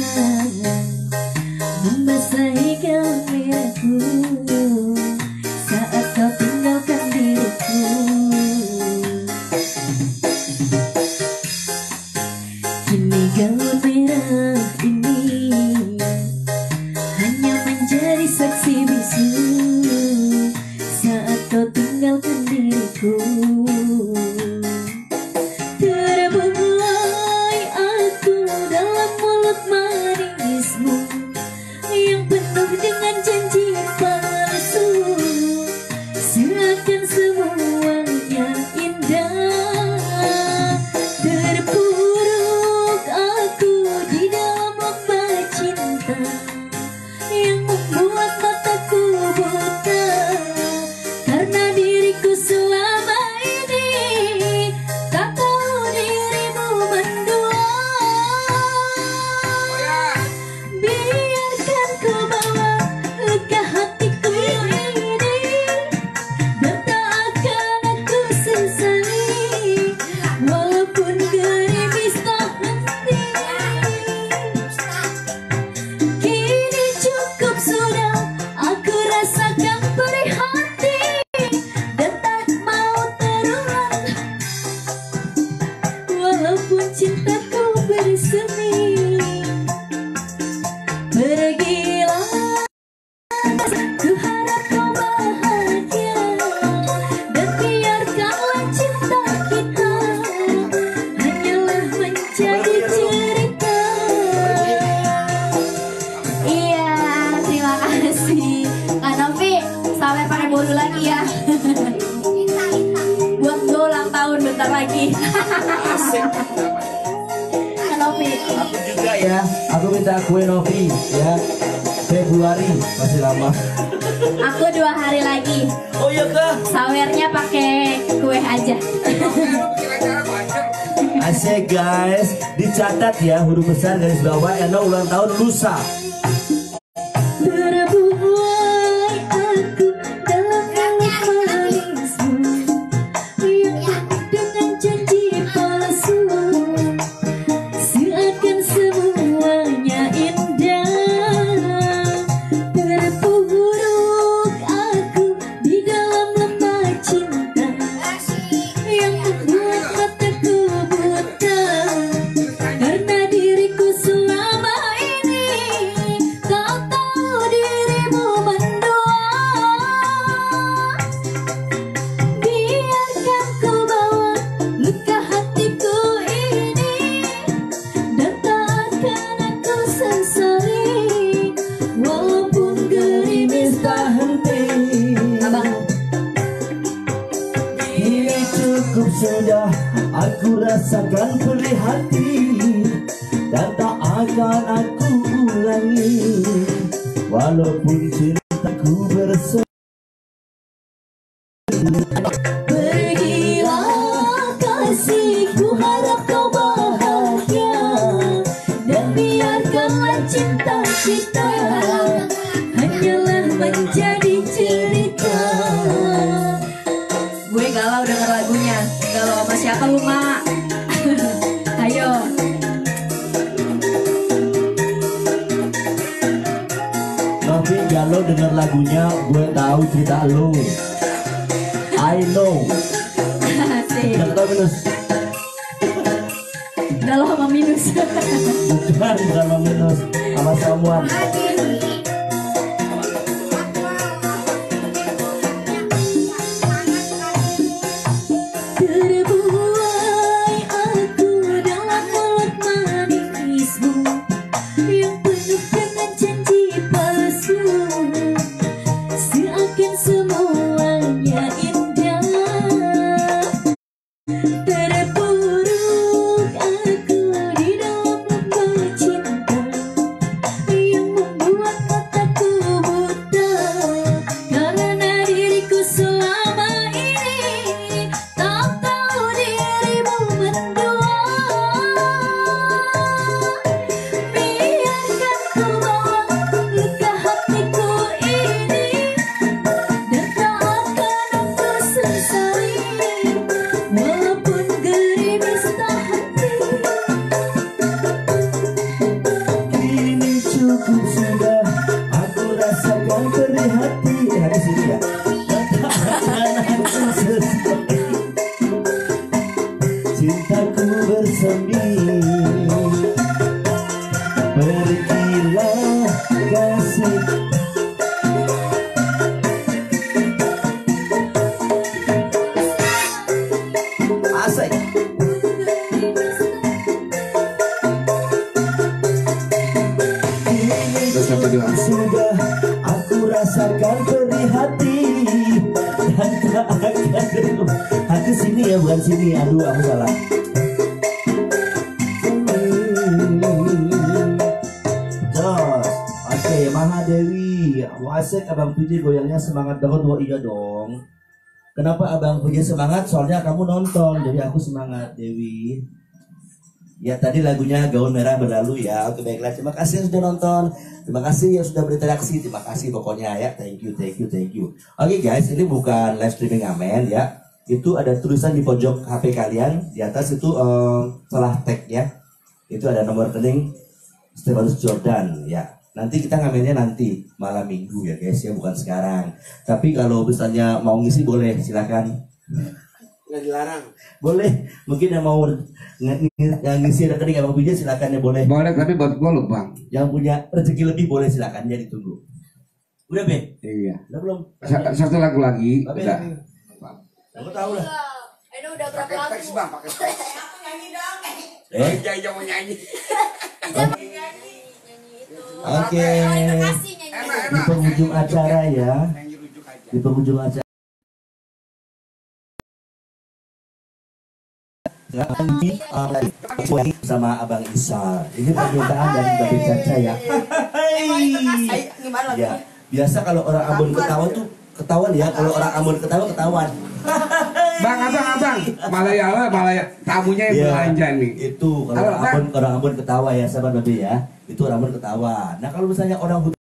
membasahi gaun merahku, saat kau tinggalkan diriku, kini gaun merah ini hanya menjadi saksi bisu saat kau tinggalkan diriku. Terbuai aku dalam mulut manismu yang penuh dengan janji palsu, seakan semuanya indah. Terpuruk aku di dalam lomba cinta yang membuat mataku buta, karena diriku selama ini tak tahu dirimu mendua. Biarkan ku bawa luka hatiku ini, dan tak akan aku sesali, walaupun gerimis tak henti. Kini cukup sudah, aku rasakan perih hati, dan tak mau terulang, walaupun cintaku bersemi. Pergilah, ku harap kau bahagia, dan biarkanlah cinta kita hanyalah menjadi cerita. Iya, terima kasih Kak Novi, sampai pakai bodu lagi ya. Buat gue ulang tahun bentar lagi. Kak Novi,
Aku juga ya, aku minta kue Novi ya. Februari masih lama.
aku dua hari lagi.
Oh iya kah?
Sawernya pakai kue aja.
Asik guys, dicatat ya huruf besar garis bawah Eno ulang tahun lusa.
Terbuai aku dalam mulut manismu yang penuh dengan janji palsu, seakan semuanya indah. Terpuruk aku di dalam lembah cinta yang membuat mataku buta, karena diriku selama ini tak tahu dirimu mendua. Biarkan ku bawa luka hatiku ini, dan tak akan aku sesali, walaupun gerimis tak henti. Abang,
Ini cukup sudah, aku rasakan perih hati, dan tak akan aku ulangi, walaupun cintaku bersemi.
pergilah kasihku, harap kau bahagia, dan biarkanlah cinta kita hanyalah menjadi cerita. Gue galau denger lagunya. Galau sama siapa lu, Mak? Ayo.
Novi galau lo denger lagunya, gue tahu cerita lo. I know.
Asik.
Udah ketemu minus.
Udah lama minus.
Bukan, bukan sama minus, sama someone.
Terbuai aku dalam mulut manismu yang penuh dengan janji palsu, seakan semuanya indah. Terpuruk aku di dalam lembah cinta yang membuat mataku buta, karena diriku selama ini tak tahu dirimu mendua. Biarkan ku bawa luka hatiku ini, dan tak akan aku sesali walaupun gerimis tak hati.
Kini cukup sudah, aku rasakan perih hati. Hati sini ya. Cintaku bersemi, pergilah kasih. Asik.
Terus sampai di mana?
Sudah aku rasakan perih hati, dan tak akan hati sini ya, bukan sini. Aduh, aku salah. Jos, oke, Mahadewi, wasek Abang Puji goyangnya semangat banget. Oh iya dong. Kenapa Abang Puji semangat? Soalnya kamu nonton, jadi aku semangat, Dewi. Ya tadi lagunya Gaun Merah Berlalu ya. Oke baiklah, terima kasih yang sudah nonton, terima kasih yang sudah berinteraksi, terima kasih pokoknya ya. Thank you, thank you, thank you. Oke guys, ini bukan live streaming amen ya. Itu ada tulisan di pojok H P kalian, di atas itu um, telah tag ya. Itu ada nomor rekening Stefanus Jordan ya. Nanti kita ngamennya nanti malam minggu ya guys ya, bukan sekarang. Tapi kalau misalnya mau ngisi boleh, silakan.
Nggak dilarang.
Boleh, mungkin yang mau ng- ng- yang ngisi rekening Abang Puji silakan ya, boleh.
Boleh, tapi buat gua lu bang.
Yang punya rezeki lebih boleh silakan ya, ditunggu. Udah Be?
Iya.
Udah belum?
Sa- Satu lagu lagi.
Babe,
Udah.
aku tahu lah.
Ini udah berapa lagu?
bang, pakai teks.
Eh,
Jaya mau nyanyi.
oke. Di penghujung acara ya. Di penghujung acara. Ini uh, sama Abang Isa. Ini permintaan dari Babe Caca ya.
Ayo, gimana lagi?
Ya, biasa kalau orang Ambon ketawa tuh ketahuan ya. Kalau orang Ambon ketawa ketahuan.
Bang, abang, abang. Malayala, Malaya. Tamunya yang
Iya,
belanja nih.
Itu kalau
Halo,
orang
Bang.
Ambon, orang Ambon ketawa ya, sahabat Babe ya. Itu orang Ambon ketawa. Nah kalau misalnya orang